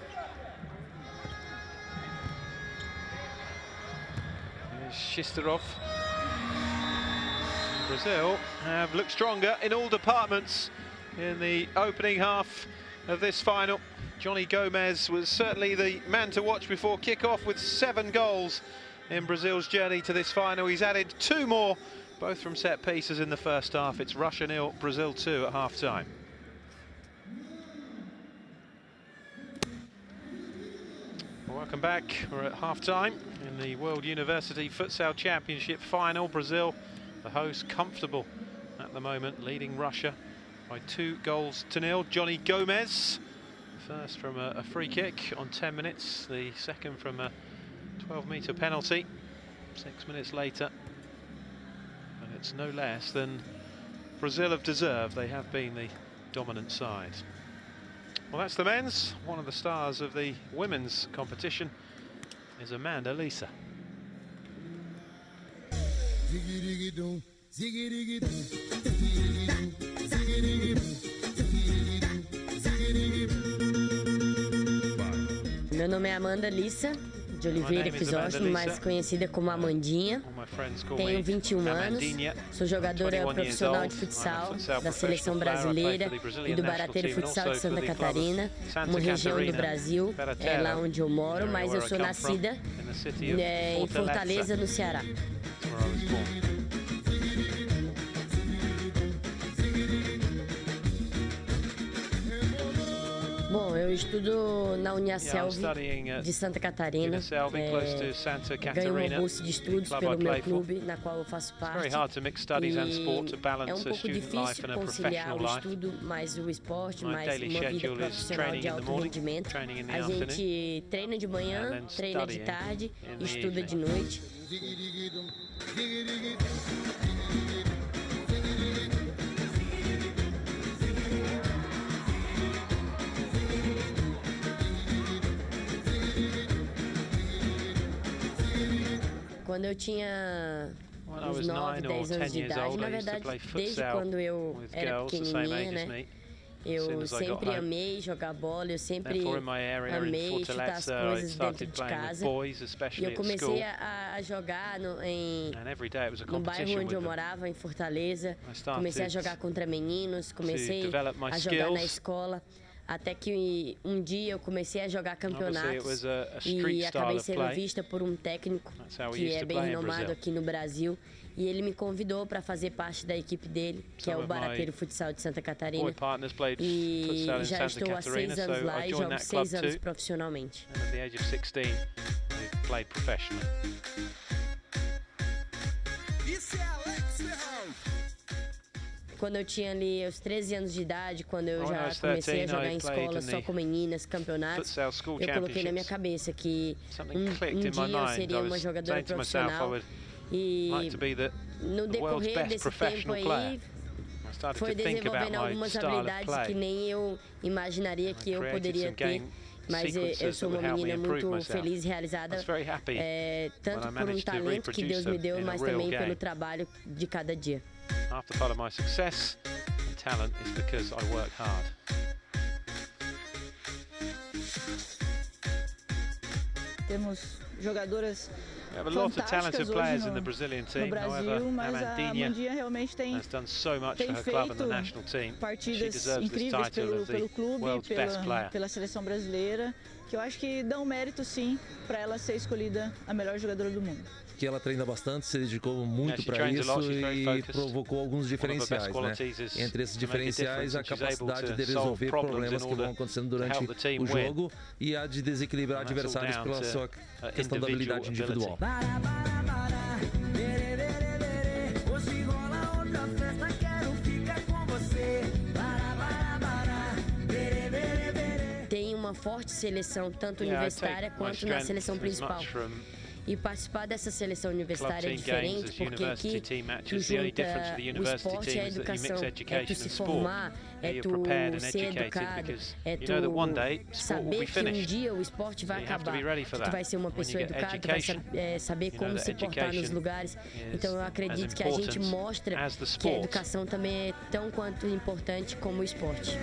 Shisterov. Brazil have looked stronger in all departments. in the opening half of this final. Johnny Gomez was certainly the man to watch before kick-off with seven goals in Brazil's journey to this final. He's added two more, both from set pieces in the first half. It's Russia nil, Brazil two at half-time. Welcome back. We're at half-time in the World University Futsal Championship final. Brazil, the host, comfortable at the moment, leading Russia by two goals to nil. Johnny Gomez, first from a, a free kick on ten minutes, the second from a twelve metre penalty, six minutes later. And it's no less than Brazil have deserved. They have been the dominant side. Well, that's the men's. One of the stars of the women's competition is Amanda Lisa. Meu nome é Amanda Lisa, de Oliveira Crisóstomo, mais conhecida como Amandinha. Tenho vinte e um anos, sou jogadora profissional de futsal da seleção brasileira e do Barateiro Futsal de Santa Catarina, uma região do Brasil, é lá onde eu moro, mas eu sou nascida é, em Fortaleza, no Ceará. Bom, eu estudo na Uniaselv de Santa Catarina, é, ganho uma bolsa de estudos pelo meu clube, na qual eu faço parte, e é um pouco difícil conciliar o estudo, mais o esporte, mais uma vida profissional de alto rendimento. A gente treina de manhã, treina de tarde e estuda de noite. Quando eu tinha uns nove, dez anos de idade, na verdade, desde quando eu era pequenininha, né, eu sempre amei jogar bola, eu sempre amei chutar as coisas dentro de casa. E eu comecei a, a jogar no, em, no bairro onde eu morava, em Fortaleza. Comecei a jogar contra meninos, comecei a jogar na escola. Até que um dia eu comecei a jogar campeonatos e acabei sendo vista por um técnico que é bem renomado aqui no Brasil. E ele me convidou para fazer parte da equipe dele, que é o Barateiro Futsal de Santa Catarina. E já estou há seis anos lá e jogo seis anos profissionalmente. Quando eu tinha ali os treze anos de idade, quando eu já comecei a jogar em escola só com meninas, campeonatos, eu coloquei na minha cabeça que um, um dia eu seria uma jogadora profissional. E no decorrer desse tempo aí, foi desenvolvendo algumas habilidades que nem eu imaginaria que eu poderia ter. Mas eu sou uma menina muito feliz e realizada, é, tanto por um talento que Deus me deu, mas também pelo trabalho de cada dia. Half the part of my success and talent is because I work hard. Temos jogadoras We have a lot of talented players in the Brazilian team. Brasil, However, mas a Amandinha realmente tem, has done so much for her club and the national team. She deserves this title of the world's best player. Pela seleção brasileira, que eu acho que dá um mérito sim para ela ser escolhida a melhor jogadora do mundo. Que ela treina bastante, se dedicou muito para isso e provocou alguns diferenciais, né? Entre esses diferenciais, a capacidade de resolver problemas que vão acontecendo durante o jogo e a de desequilibrar adversários pela sua questão da habilidade individual. Tem uma forte seleção, tanto universitária quanto na seleção principal. E participar dessa seleção universitária é diferente, porque aqui tu junta o esporte e a educação. É tu se formar, é tu ser educado, é tu saber que um dia o esporte vai acabar, que tu vai ser uma pessoa educada, tu vai é, saber como se portar nos lugares. Então eu acredito que a gente mostra que a educação também é tão quanto importante como o esporte.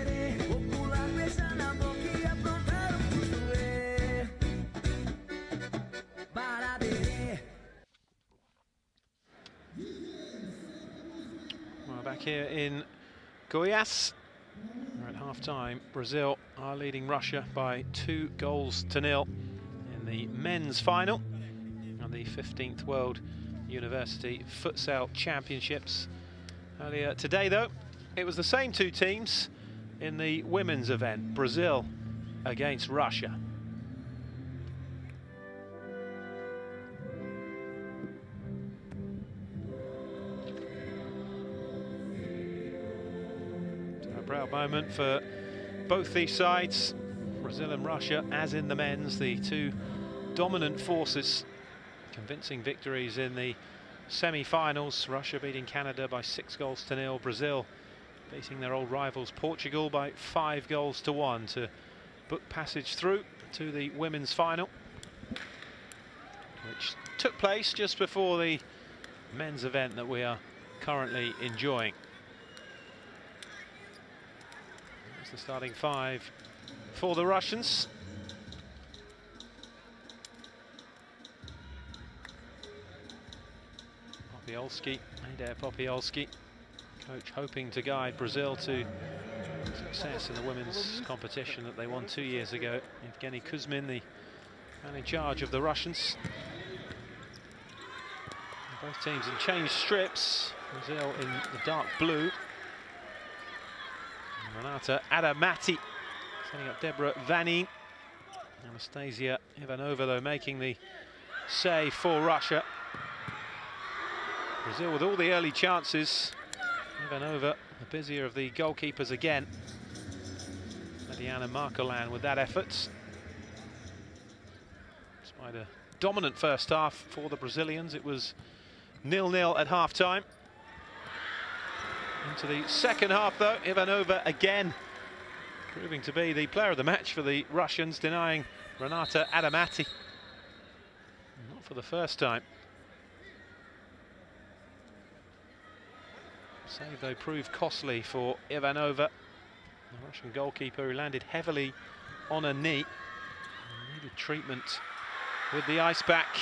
Well, back here in Goiás, We're at half-time. Brazil are leading Russia by two goals to nil in the men's final of the fifteenth World University Futsal Championships. Earlier today, though, it was the same two teams in the women's event, Brazil against Russia. A proud moment for both these sides, Brazil and Russia, as in the men's, the two dominant forces. Convincing victories in the semi-finals. Russia beating Canada by six goals to nil. Brazil beating their old rivals Portugal by five goals to one to book passage through to the women's final, which took place just before the men's event that we are currently enjoying. That's the starting five for the Russians. Popiolski, Adair Popiolski, coach hoping to guide Brazil to success in the women's competition that they won two years ago. Evgeny Kuzmin, the man in charge of the Russians. And both teams in changed strips. Brazil in the dark blue. And Renata Adamati setting up Deborah Vanin. Anastasia Ivanova, though, making the save for Russia. Brazil with all the early chances. Ivanova, the busier of the goalkeepers again. Mediana Marcolan with that effort. Despite a dominant first half for the Brazilians, it was nil nil at half-time. Into the second half, though, Ivanova again proving to be the player of the match for the Russians, denying Renata Adamati. Not for the first time. Save, though, proved costly for Ivanova, the Russian goalkeeper, who landed heavily on a knee. Needed treatment with the ice pack.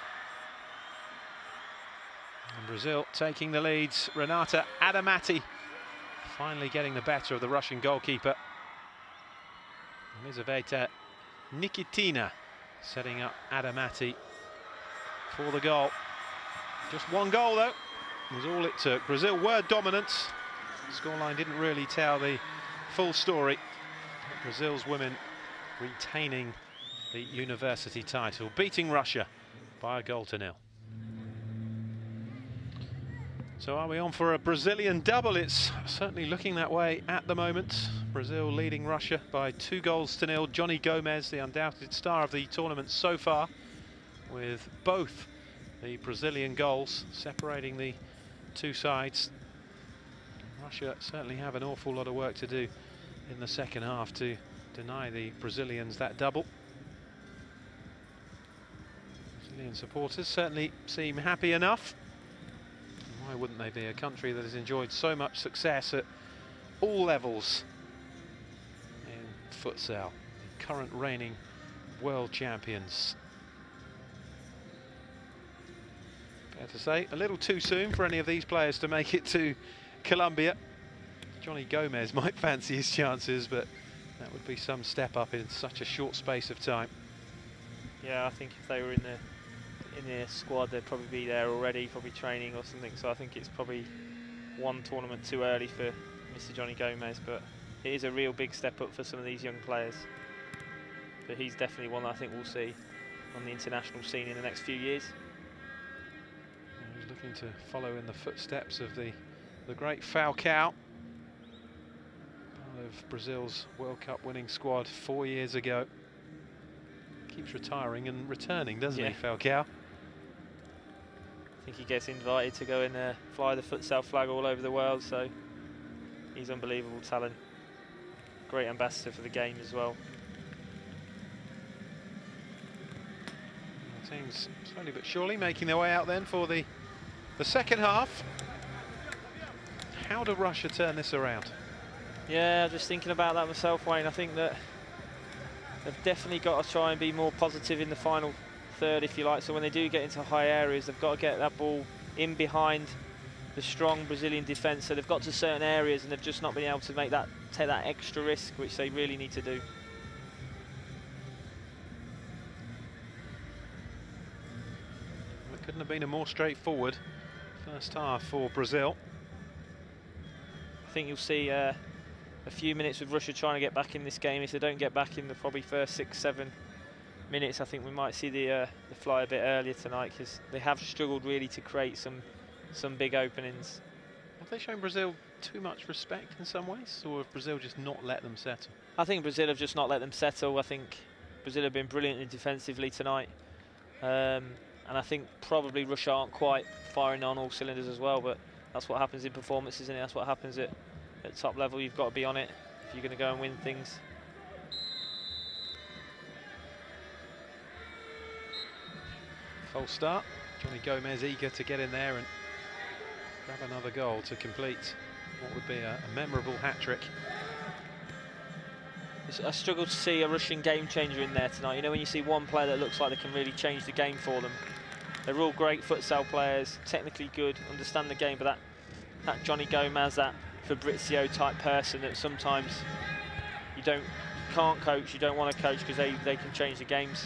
And Brazil taking the leads. Renata Adamati finally getting the better of the Russian goalkeeper. Elizaveta Nikitina setting up Adamati for the goal. Just one goal, though, was all it took. Brazil were dominant. The scoreline didn't really tell the full story. Brazil's women retaining the university title, beating Russia by a goal to nil. So are we on for a Brazilian double? It's certainly looking that way at the moment. Brazil leading Russia by two goals to nil. Johnny Gomez, the undoubted star of the tournament so far, with both the Brazilian goals separating the two sides. Russia certainly have an awful lot of work to do in the second half to deny the Brazilians that double. Brazilian supporters certainly seem happy enough. Why wouldn't they be? A country that has enjoyed so much success at all levels in futsal, the current reigning world champions. Fair to say, a little too soon for any of these players to make it to Colombia. Johnny Gomez might fancy his chances, but that would be some step up in such a short space of time. Yeah, I think if they were in the in the squad, they'd probably be there already, probably training or something. So I think it's probably one tournament too early for Mister Johnny Gomez, but it is a real big step up for some of these young players. But he's definitely one that I think we'll see on the international scene in the next few years. He's looking to follow in the footsteps of the the great Falcao, part of Brazil's World Cup winning squad four years ago. Keeps retiring and returning, doesn't yeah. he, Falcao? I think he gets invited to go and uh, fly the futsal flag all over the world, so he's unbelievable talent. Great ambassador for the game as well. The team's slowly but surely making their way out then for the, the second half. How do Russia turn this around? Yeah, just thinking about that myself, Wayne. I think that they've definitely got to try and be more positive in the final third, if you like. So when they do get into high areas, they've got to get that ball in behind the strong Brazilian defence. So they've got to certain areas and they've just not been able to make that take that extra risk, which they really need to do. It couldn't have been a more straightforward first half for Brazil. I think you'll see uh, a few minutes with Russia trying to get back in this game. If they don't get back in the probably first six, seven minutes, I think we might see the uh, the fly a bit earlier tonight, because they have struggled really to create some some big openings. Have they shown Brazil too much respect in some ways, or have Brazil just not let them settle? I think Brazil have just not let them settle. I think Brazil have been brilliantly defensively tonight, um, and I think probably Russia aren't quite firing on all cylinders as well, but that's what happens in performances, isn't it? That's what happens at, at top level. You've got to be on it if you're going to go and win things. False start. Johnny Gomez eager to get in there and grab another goal to complete what would be a, a memorable hat-trick. I struggle to see a Russian game changer in there tonight. You know, when you see one player that looks like they can really change the game for them. They're all great futsal players, technically good, understand the game, but that, that Johnny Gomez, that Fabrizio type person that sometimes you don't, you can't coach, you don't want to coach because they, they can change the games.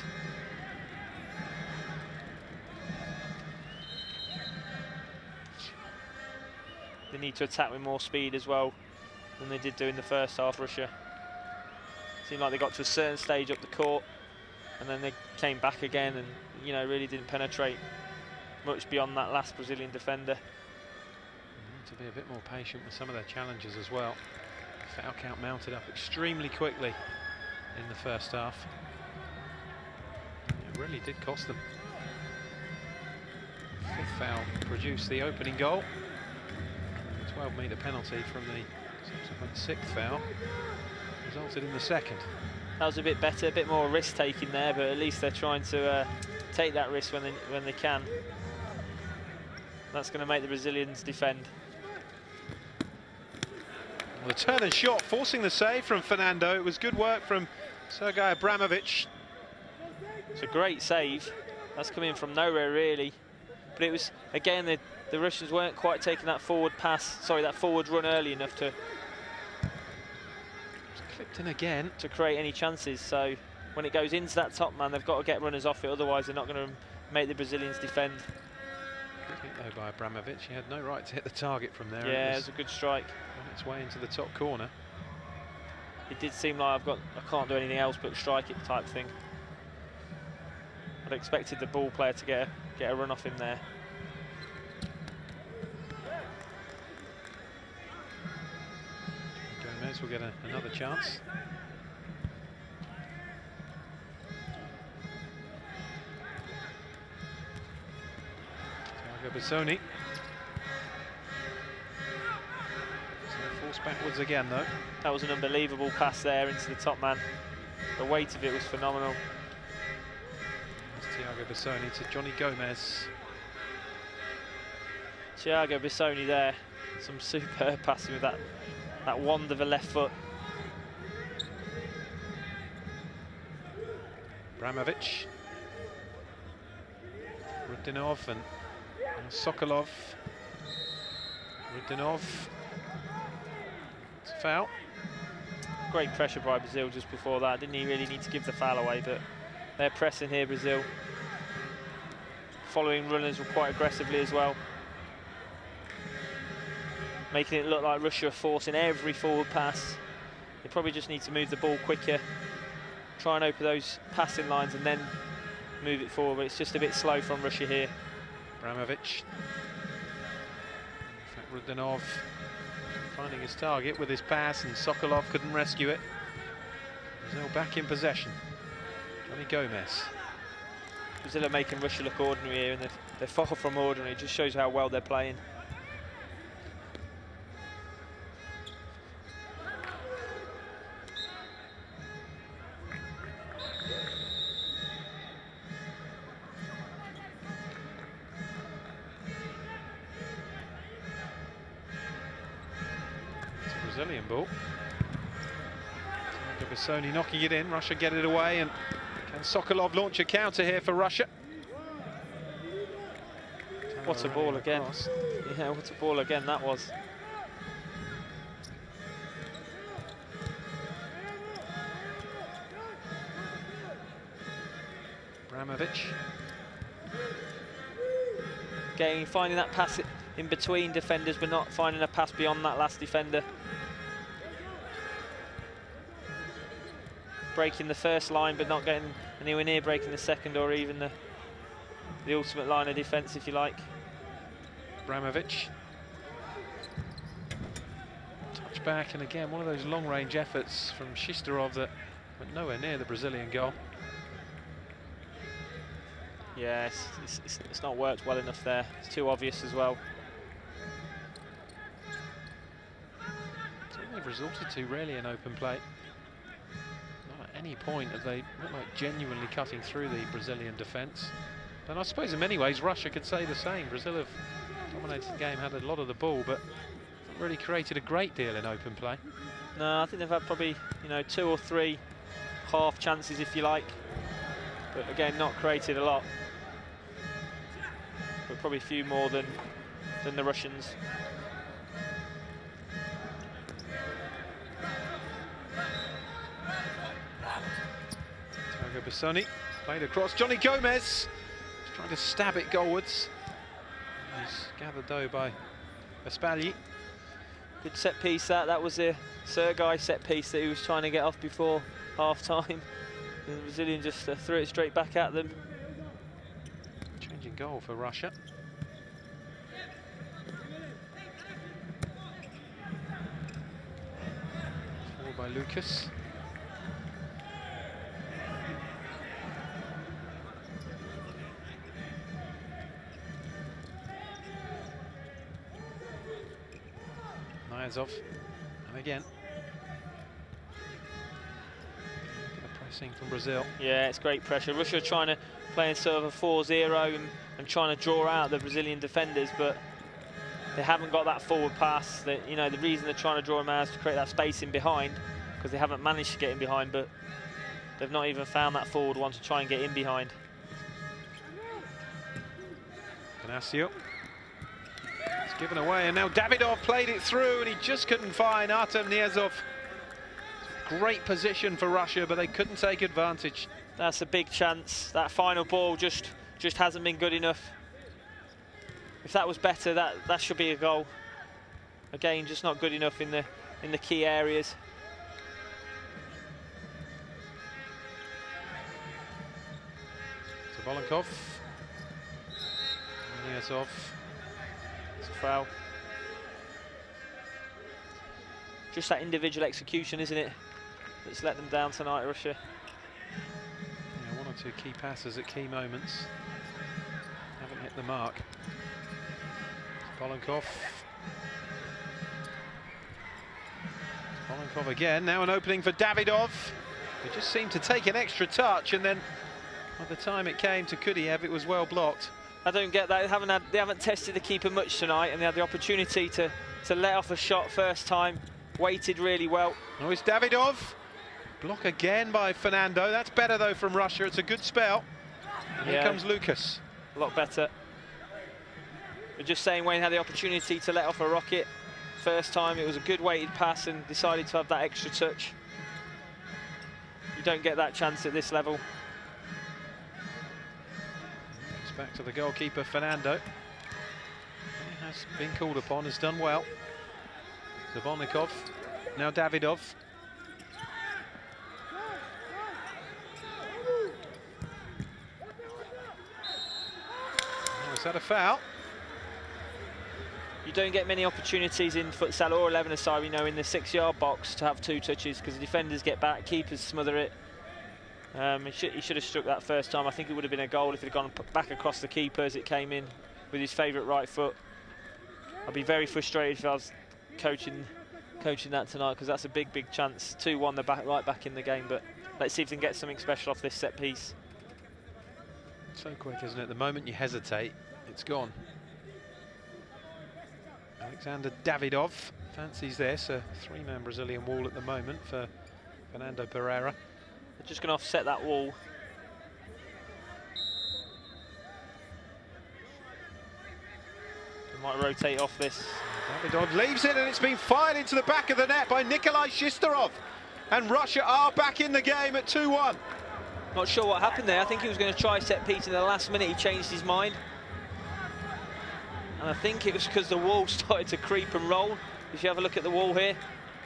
They need to attack with more speed as well than they did do in the first half, Russia. Seemed like they got to a certain stage up the court and then they came back again and, you know, really didn't penetrate much beyond that last Brazilian defender. To be a bit more patient with some of their challenges as well. Foul count mounted up extremely quickly in the first half. It really did cost them. Fifth foul produced the opening goal. twelve metre penalty from the subsequent sixth foul resulted in the second. That was a bit better, a bit more risk taking there, but at least they're trying to uh, take that risk when they when they can. That's going to make the Brazilians defend. Well, the turn and shot forcing the save from Fernando. It was good work from Sergei Abramovich. It's a great save. That's coming from nowhere really, but it was again the the Russians weren't quite taking that forward pass, sorry, that forward run early enough to clipped in again to create any chances. So when it goes into that top man, they've got to get runners off it, otherwise they're not going to make the Brazilians defend. Good hit though by Abramovich. He had no right to hit the target from there. Yeah, it was, it was a good strike. On its way into the top corner. It did seem like I've got, I can't do anything else but strike it type thing. I'd expected the ball player to get a, get a run off him there. Gomez will get a, another chance. Thiago Bissoni. So forced backwards again though. That was an unbelievable pass there into the top man. The weight of it was phenomenal. That's Thiago Bissoni to Johnny Gomez. Thiago Bissoni there. Some superb passing with that, that wand of a left foot. Abramovich. Rudinov and Sokolov. Rudinov. It's a foul. Great pressure by Brazil just before that. Didn't he really need to give the foul away, but they're pressing here, Brazil. Following runners quite aggressively as well. Making it look like Russia are forcing every forward pass. They probably just need to move the ball quicker, try and open those passing lines and then move it forward, but it's just a bit slow from Russia here. Abramovich. In fact, Rudinov finding his target with his pass and Sokolov couldn't rescue it. Brazil back in possession. Johnny Gomez. Brazil are making Russia look ordinary here, and they're, they're far from ordinary. It just shows how well they're playing. Brazilian ball. Bissoni knocking it in. Russia get it away, and can Sokolov launch a counter here for Russia? What a ball again. Across. Yeah, what a ball again that was. Bramovic. Again, finding that pass in between defenders, but not finding a pass beyond that last defender. Breaking the first line, but not getting anywhere near breaking the second or even the, the ultimate line of defence, if you like. Bramovic. Touch back, and again, one of those long-range efforts from Shistarov that went nowhere near the Brazilian goal. Yeah, it's, it's, it's not worked well enough there. It's too obvious as well. Something they've resorted to really in open play. Not at any point have they looked like genuinely cutting through the Brazilian defence. And I suppose in many ways Russia could say the same. Brazil have dominated the game, had a lot of the ball, but not really created a great deal in open play. No, I think they've had probably, you know, two or three half chances, if you like. But again, not created a lot. But probably a few more than than the Russians. Thiago Bassoni played across. Johnny Gomez trying to stab it goalwards. He's gathered though by Espagli. Good set piece that. That was a Sergei set piece that he was trying to get off before half time. The Brazilian just uh, threw it straight back at them. Changing goal for Russia. Forward by Lucas. Nyazov, and again. Pressing from Brazil. Yeah, it's great pressure. Russia are trying to play in sort of a four zero and, and trying to draw out the Brazilian defenders, but they haven't got that forward pass. That, you know, the reason they're trying to draw them out is to create that space in behind, because they haven't managed to get in behind, but they've not even found that forward one to try and get in behind. Panacio. It's given away, and now Davidov played it through, and he just couldn't find Artem Nyazov. Great position for Russia, but they couldn't take advantage. That's a big chance. That final ball just just hasn't been good enough. If that was better, that that should be a goal. Again, just not good enough in the in the key areas. Sabolinkov. Nyazov. It's a foul. Just that individual execution, isn't it? That's let them down tonight, Russia. Yeah, one or two key passes at key moments. Haven't hit the mark. Sabolinkov. Sabolinkov again, now an opening for Davidov. He just seemed to take an extra touch, and then by the time it came to Kudiev, it was well blocked. I don't get that. They haven't had, they haven't tested the keeper much tonight, and they had the opportunity to, to let off a shot first time. Waited really well. Oh, it's Davidov. Block again by Fernando. That's better though from Russia. It's a good spell. And yeah. Here comes Lucas. A lot better. But just saying, Wayne had the opportunity to let off a rocket. First time, it was a good weighted pass and decided to have that extra touch. You don't get that chance at this level. It's back to the goalkeeper, Fernando. He has been called upon, has done well. Sabolinkov, now Davidov. Oh, is that a foul? You don't get many opportunities in futsal or eleven-a-side, you know, in the six-yard box to have two touches, because the defenders get back, keepers smother it. Um, he, should, he should have struck that first time. I think it would have been a goal if it had gone back across the keeper as it came in with his favourite right foot. I'd be very frustrated if I was coaching coaching that tonight, because that's a big, big chance. two one, they're back, right back in the game, but let's see if they can get something special off this set piece. So quick, isn't it? The moment you hesitate, it's gone. Alexander Davidov fancies this, a three-man Brazilian wall at the moment for Fernando Pereira. They're just going to offset that wall. Might rotate off this. Davidov leaves it, and it's been fired into the back of the net by Nikolai Shistarov. And Russia are back in the game at two one. Not sure what happened there. I think he was going to try set piece in the last minute. He changed his mind. And I think it was because the wall started to creep and roll. If you have a look at the wall here.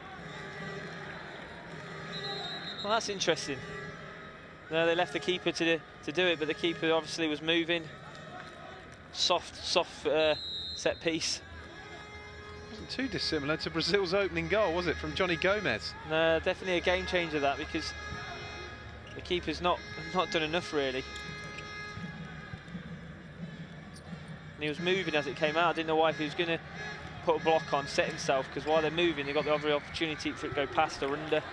Well, that's interesting. No, they left the keeper to, to do it, but the keeper obviously was moving. Soft, soft uh, set piece. Wasn't too dissimilar to Brazil's opening goal, was it, from Johnny Gomez? No, definitely a game changer, that, because the keeper's not, not done enough, really. And he was moving as it came out. I didn't know why, if he was going to put a block on, set himself, because while they're moving, they've got the other opportunity for it to go past or under.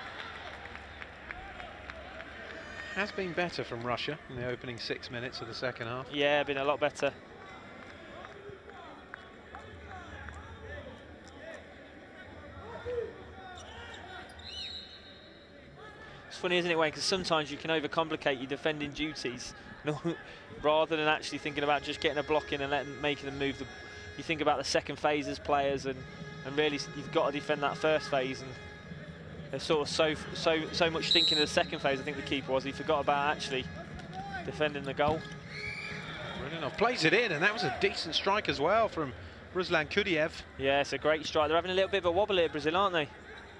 Has been better from Russia in the opening six minutes of the second half. Yeah, been a lot better. It's funny, isn't it, Wayne? Because sometimes you can overcomplicate your defending duties, rather than actually thinking about just getting a block in and letting, making them move. The, you think about the second phase as players, and and really you've got to defend that first phase. And there's sort of so so so much thinking of the second phase. I think the keeper was. He forgot about actually defending the goal. Brilliant. Plays it in, and that was a decent strike as well from Ruslan Kudiev. Yeah, it's a great strike. They're having a little bit of a wobble here, Brazil, aren't they?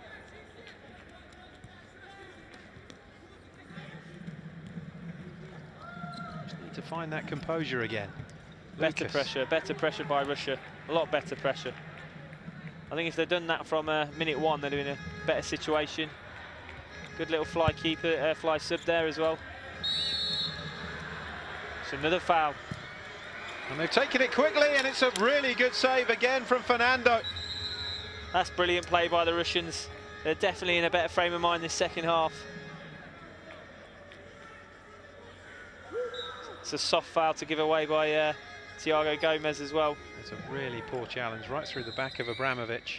Just need to find that composure again. Better Lucas. pressure, better pressure by Russia. A lot better pressure. I think if they'd done that from uh, minute one, they'd have been in a better situation. Good little fly keeper, uh, fly sub there as well. It's another foul. And they've taken it quickly, and it's a really good save again from Fernando. That's brilliant play by the Russians. They're definitely in a better frame of mind this second half. It's a soft foul to give away by uh, Thiago Gomez as well. It's a really poor challenge, right through the back of Abramovich.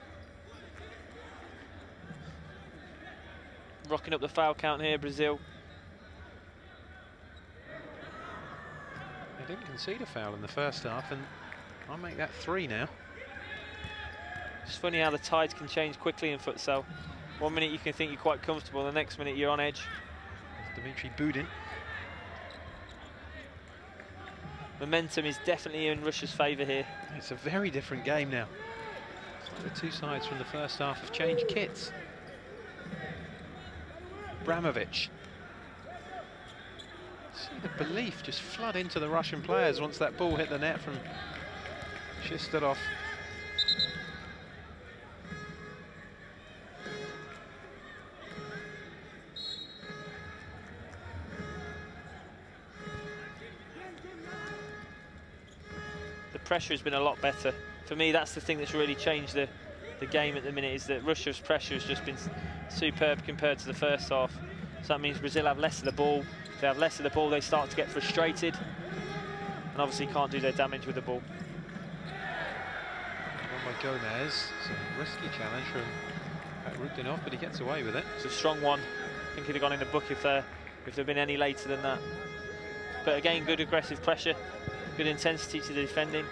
Rocking up the foul count here, Brazil. They didn't concede a foul in the first half, and I'll make that three now. It's funny how the tides can change quickly in futsal. One minute you can think you're quite comfortable, the next minute you're on edge. It's Dmitry Budin. Momentum is definitely in Russia's favour here. It's a very different game now. It's like the two sides from the first half have changed kits. Abramovich. See the belief just flood into the Russian players once that ball hit the net from Shistarov. Pressure has been a lot better. For me, that's the thing that's really changed the, the game at the minute, is that Russia's pressure has just been superb compared to the first half. So that means Brazil have less of the ball. If they have less of the ball, they start to get frustrated and obviously can't do their damage with the ball. One by Gomez. It's a risky challenge from Rukdinov, but he gets away with it. It's a strong one. I think he'd have gone in the book if there if there'd been any later than that. But again, good aggressive pressure. Good intensity to the defending.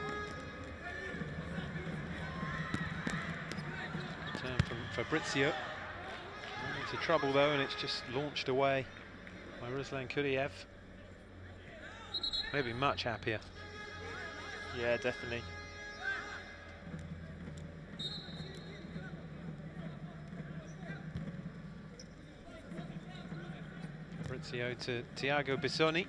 Turn from Fabrizio. Into trouble though, and it's just launched away by Ruslan Kudiev. Maybe much happier. Yeah, definitely. Fabrizio to Thiago Bissoni.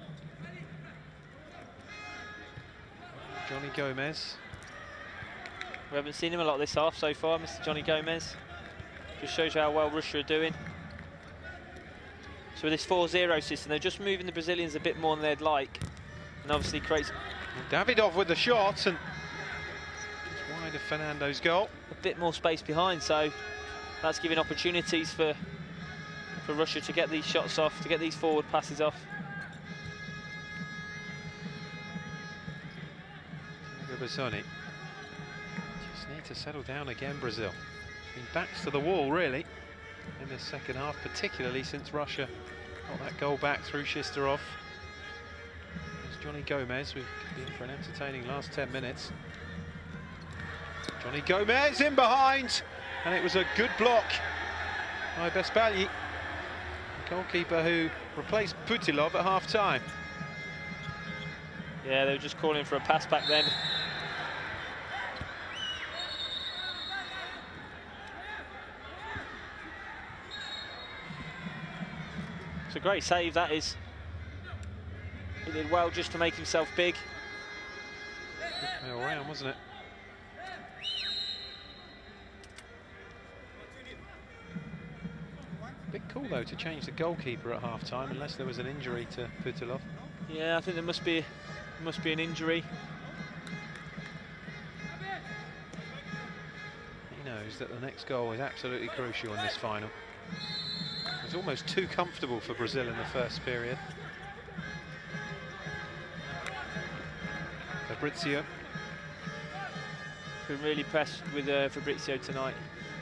Johnny Gomez. We haven't seen him a lot this half so far, Mister Johnny Gomez. Just shows you how well Russia are doing. So with this four zero system, they're just moving the Brazilians a bit more than they'd like. And obviously creates... Davidov with the shot, and it's wide of Fernando's goal. A bit more space behind, so that's giving opportunities for, for Russia to get these shots off, to get these forward passes off. Bissoni. Just need to settle down again, Brazil. Been backs to the wall, really, in this second half, particularly since Russia got that goal back through Shistarov. It's Johnny Gomez. We've been for an entertaining last ten minutes. Johnny Gomez in behind, and it was a good block by Bespalji, the goalkeeper who replaced Putilov at half-time. Yeah, they were just calling for a pass back then. It's a great save, that is. He did well just to make himself big. Good all round, wasn't it? Big call though to change the goalkeeper at half-time, unless there was an injury to Putilov. Yeah, I think there must be must be an injury. He knows that the next goal is absolutely crucial in this final. It was almost too comfortable for Brazil in the first period. Fabrizio. Been really pressed with uh, Fabrizio tonight.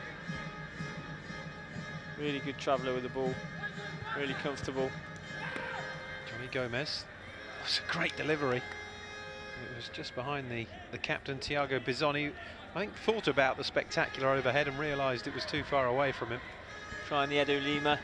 Really good traveller with the ball. Really comfortable. Johnny Gomez. That's a great delivery. It was just behind the, the captain, Thiago Bizzoni. I think thought about the spectacular overhead and realised it was too far away from him. Trying the Edu Lima.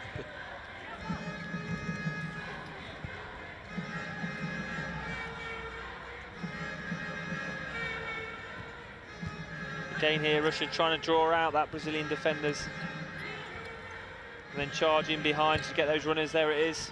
Again here, Russia trying to draw out that Brazilian defenders. And then charging behind to get those runners. There it is.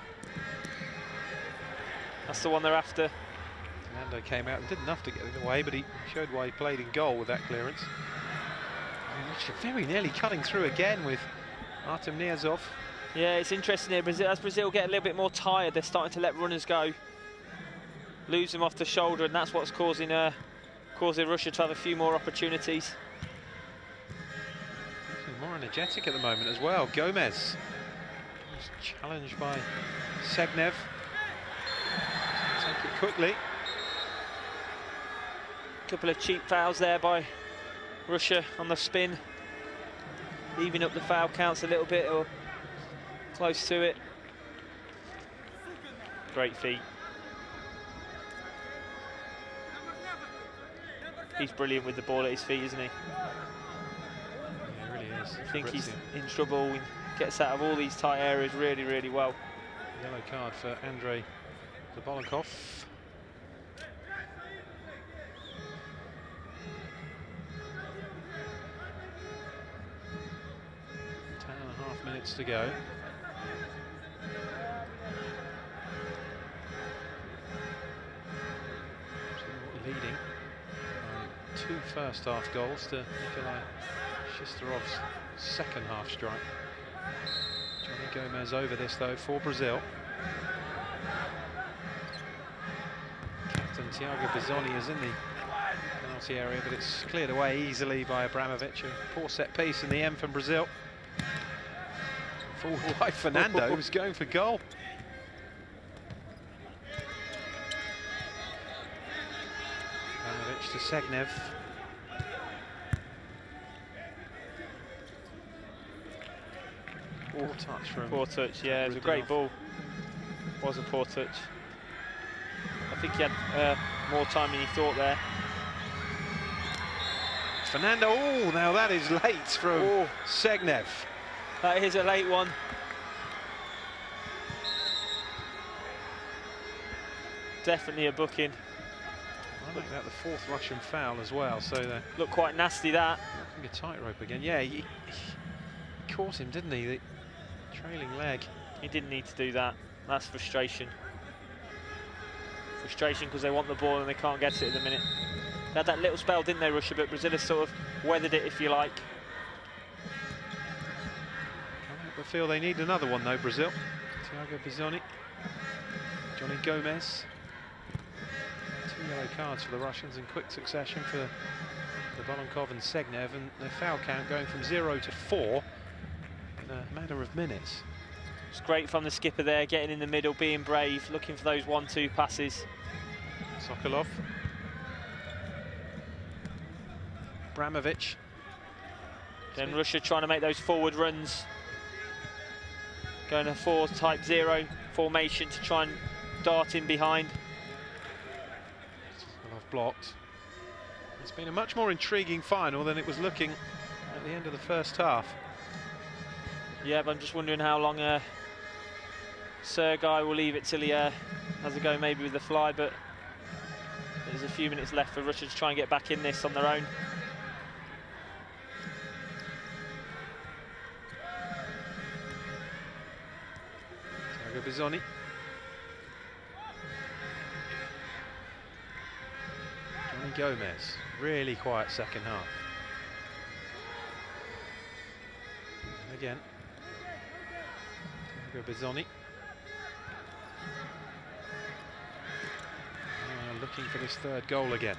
That's the one they're after. Fernando came out and didn't have to get it away, but he showed why he played in goal with that clearance. And very nearly cutting through again with Artem Niazov. Yeah, it's interesting here. Brazil, as Brazil get a little bit more tired, they're starting to let runners go. Lose them off the shoulder, and that's what's causing, uh, causing Russia to have a few more opportunities. More energetic at the moment as well. Gomez was challenged by Segnev. Take it quickly. Couple of cheap fouls there by Russia on the spin, even up the foul counts a little bit or close to it. Great feet. He's brilliant with the ball at his feet, isn't he? I think he's in trouble. He gets out of all these tight areas really, really well. Yellow card for Andrei Zabolonkov. Ten and a half minutes to go. Leading by two first half goals to Nikolai Shisterov's second half strike. Johnny Gomez over this though for Brazil. Captain Thiago Bizzoni is in the penalty area, but it's cleared away easily by Abramovich. A poor set piece in the end from Brazil. Forward by Fernando, who was going for goal. Abramovich to Segnev. Poor touch from Poor touch, yeah, it was a great ball. Was a poor touch. I think he had uh, more time than he thought there. Fernando, oh, now that is late from oh. Segnev. That is a late one. Definitely a booking. I think that the fourth Russian foul as well, so they looked quite nasty that. Looking a tightrope again. Yeah, he, he caught him, didn't he? The trailing leg. He didn't need to do that. That's frustration. Frustration because they want the ball and they can't get it at the minute. They had that little spell, didn't they, Russia? But Brazil has sort of weathered it, if you like. Can't help but feel they need another one though, Brazil. Thiago Bizzoni, Johnny Gomez. Two yellow cards for the Russians in quick succession for Zabolonkov and Segnev, and their foul count going from zero to four in a matter of minutes. It's great from the skipper there, getting in the middle, being brave, looking for those one two passes. Sokolov. Abramovich. Then Russia trying to make those forward runs. Going a four type zero formation to try and dart in behind. blocked. It's been a much more intriguing final than it was looking at the end of the first half. Yeah, but I'm just wondering how long uh, Sergei will leave it till he uh, has a go maybe with the fly, but there's a few minutes left for Russia to try and get back in this on their own. Bizzoni. Johnny Gomez, really quiet second half. And again, Bizzoni. Uh, looking for this third goal again.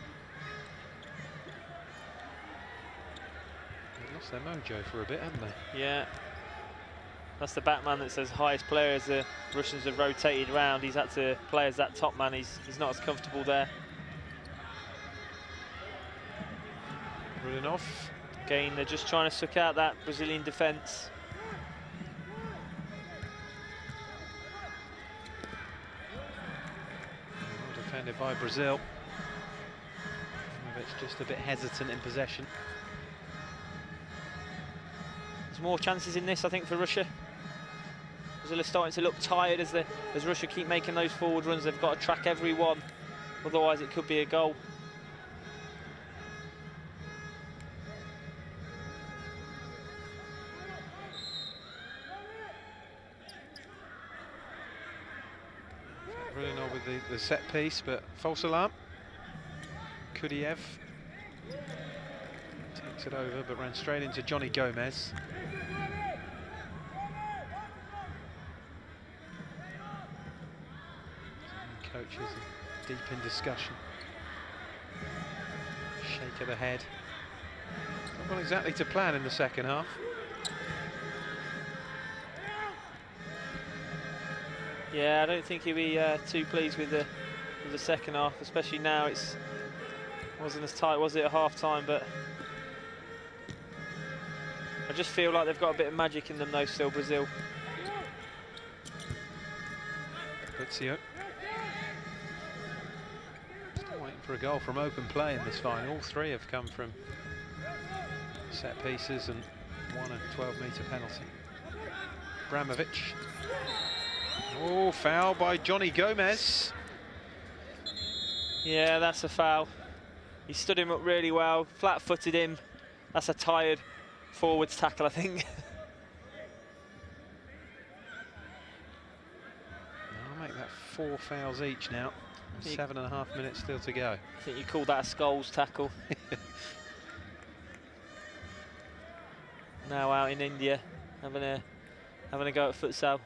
They've lost their mojo for a bit, haven't they? Yeah. That's the backman that says highest player as the Russians have rotated round. He's had to play as that top man. He's, he's not as comfortable there. Rulinov. Again, they're just trying to suck out that Brazilian defence. Well defended by Brazil. It's just a bit hesitant in possession. There's more chances in this, I think, for Russia. Brazil are starting to look tired as, the, as Russia keep making those forward runs. They've got to track every one, otherwise it could be a goal. Really not with the, the set piece, but false alarm. Kudiev takes it over, but ran straight into Johnny Gomez. Coaches are deep in discussion. Shake of the head. Not gone exactly to plan in the second half. Yeah, I don't think he'll be uh, too pleased with the with the second half, especially now. It's wasn't as tight, was it, at half time? But I just feel like they've got a bit of magic in them, though. Still, Brazil. Fizio. Still waiting for a goal from open play in this final. All three have come from set pieces and one a twelve metre penalty. Bramovic. Oh, foul by Johnny Gomez. Yeah, that's a foul. He stood him up really well, flat-footed him. That's a tired forwards tackle, I think. I'll make that four fouls each now. Seven and a half minutes still to go. I think you call that a Scholes tackle. Now out in India, having a having a go at futsal.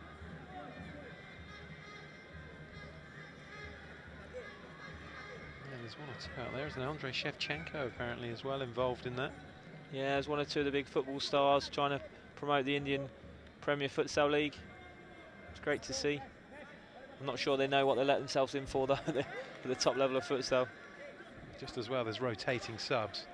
There's one or two out there. There's an Andrei Shevchenko apparently as well involved in that. Yeah, there's one or two of the big football stars trying to promote the Indian Premier Futsal League. It's great to see. I'm not sure they know what they let themselves in for though, at the top level of futsal. Just as well, there's rotating subs.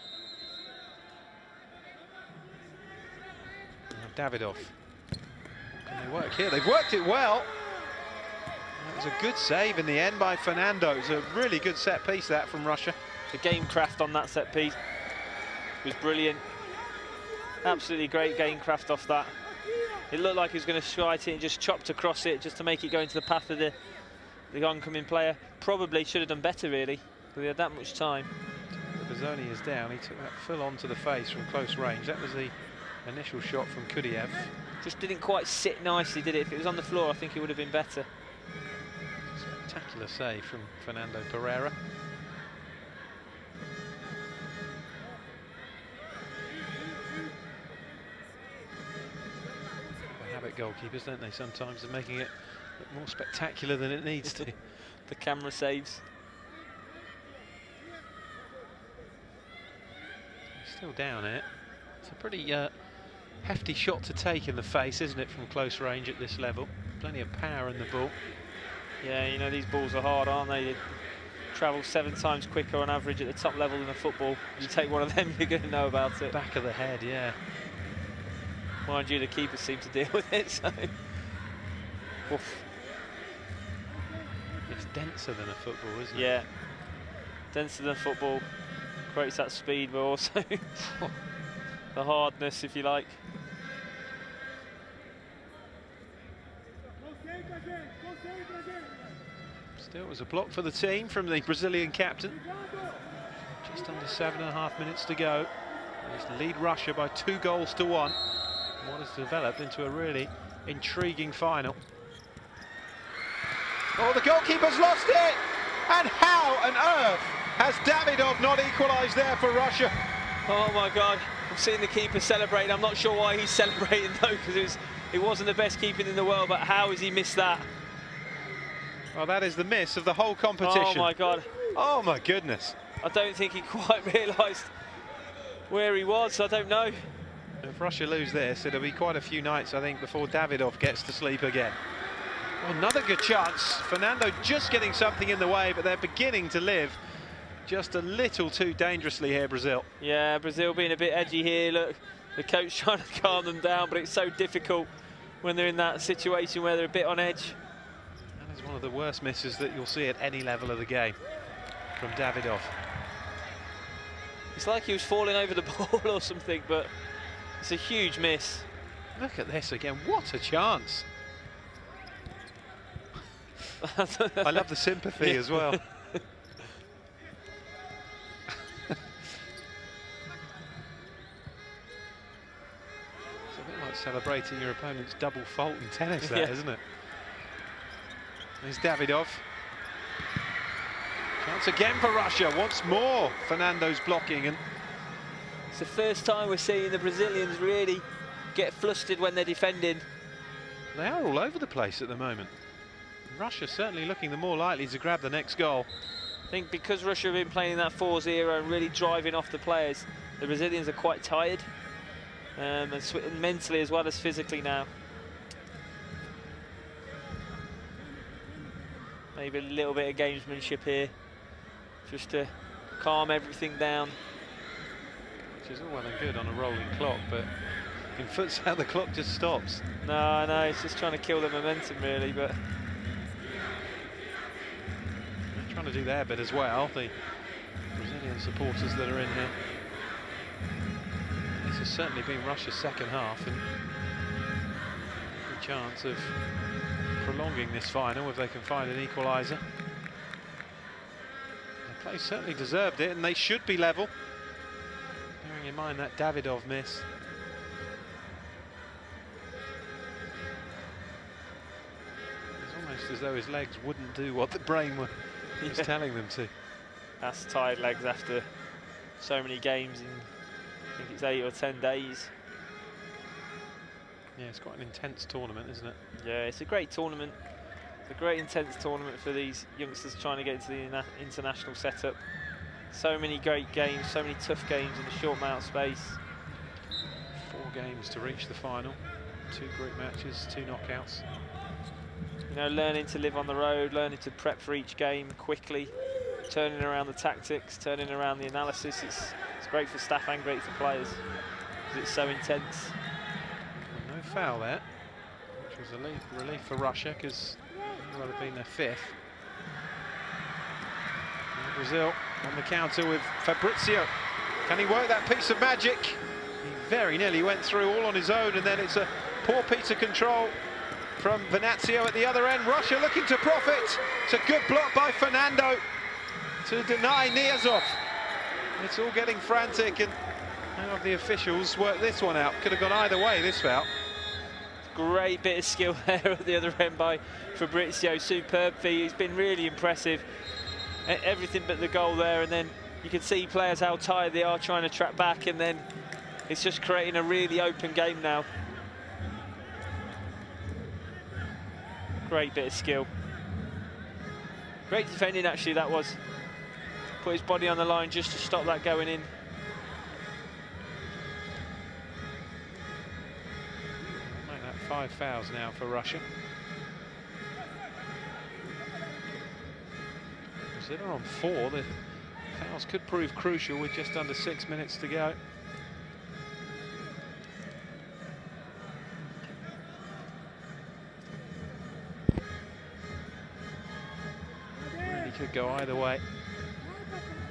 Now Davidov. Can they work here? They've worked it well. That was a good save in the end by Fernando. It's a really good set piece, that, from Russia. The game craft on that set piece was brilliant. Absolutely great game craft off that. It looked like he was going to strike it and just chopped across it just to make it go into the path of the, the oncoming player. Probably should have done better, really, but he had that much time. Bizzoni is down. He took that full on to the face from close range. That was the initial shot from Kudiev. Just didn't quite sit nicely, did it? If it was on the floor, I think it would have been better. Spectacular save from Fernando Pereira. They habit goalkeepers, don't they, sometimes, of making it look more spectacular than it needs to. The camera saves. He's still down it. It's a pretty uh, hefty shot to take in the face, isn't it, from close range at this level? Plenty of power in the ball. Yeah, you know, these balls are hard, aren't they? They travel seven times quicker on average at the top level than a football. You take one of them, you're going to know about it. Back of the head, yeah. Mind you, the keepers seem to deal with it, so... Oof. It's denser than a football, isn't yeah. it? denser than football, creates that speed, but also the hardness, if you like. Still, it was a block for the team from the Brazilian captain. Just under seven and a half minutes to go. They lead Russia by two goals to one. What has developed into a really intriguing final. Oh, the goalkeeper's lost it! And how on earth has Davidov not equalised there for Russia? Oh my God, I've seen the keeper celebrating. I'm not sure why he's celebrating though, because it, was, it wasn't the best keeping in the world, but how has he missed that? Well, that is the miss of the whole competition. Oh my God. Oh my goodness. I don't think he quite realised where he was, I don't know. If Russia lose this, it'll be quite a few nights, I think, before Davidov gets to sleep again. Well, another good chance. Fernando just getting something in the way, but they're beginning to live just a little too dangerously here, Brazil. Yeah, Brazil being a bit edgy here. Look, the coach trying to calm them down, but it's so difficult when they're in that situation where they're a bit on edge. That is one of the worst misses that you'll see at any level of the game from Davidov. It's like he was falling over the ball or something, but it's a huge miss. Look at this again, what a chance. I love the sympathy as well. It's a bit like celebrating your opponent's double fault in tennis, that, yeah. Isn't it? There's Davidov. Chance again for Russia, once more Fernando's blocking, and it's the first time we're seeing the Brazilians really get flustered when they're defending. They are all over the place at the moment. Russia certainly looking the more likely to grab the next goal. I think because Russia have been playing that four zero and really driving off the players, the Brazilians are quite tired, um, and mentally as well as physically now. Maybe a little bit of gamesmanship here, just to calm everything down. Which is all well and good on a rolling clock, but in futsal the clock just stops. No, no, it's just trying to kill the momentum really, but they're trying to do their bit as well, the Brazilian supporters that are in here. This has certainly been Russia's second half, and a good chance of prolonging this final if they can find an equaliser. They certainly deserved it, and they should be level. Bearing in mind that Davidov miss. It's almost as though his legs wouldn't do what the brain were, was yeah. telling them to. That's tired legs after so many games in, I think it's eight or ten days. Yeah, it's quite an intense tournament, isn't it? Yeah, it's a great tournament. A great intense tournament for these youngsters trying to get into the international setup. So many great games, so many tough games in a short amount of space. Four games to reach the final. Two group matches, two knockouts. You know, learning to live on the road, learning to prep for each game quickly, turning around the tactics, turning around the analysis. It's, it's great for staff and great for players because it's so intense. Well, no foul there, which was a relief, relief for Russia because well have been their fifth. And Brazil on the counter with Fabrizio. Can he work that piece of magic? He very nearly went through all on his own, and then it's a poor piece of control from Venancio at the other end. Russia looking to profit. It's a good block by Fernando to deny Niazov. It's all getting frantic, and how have the officials worked this one out? Could have gone either way, this foul. Great bit of skill there at the other end by Fabrizio. Superb fee. He's been really impressive. Everything but the goal there, and then you can see players how tired they are trying to track back, and then it's just creating a really open game now. Great bit of skill. Great defending actually that was. Put his body on the line just to stop that going in. Five fouls now for Russia. Brazil are on four. The fouls could prove crucial with just under six minutes to go. Really could go either way.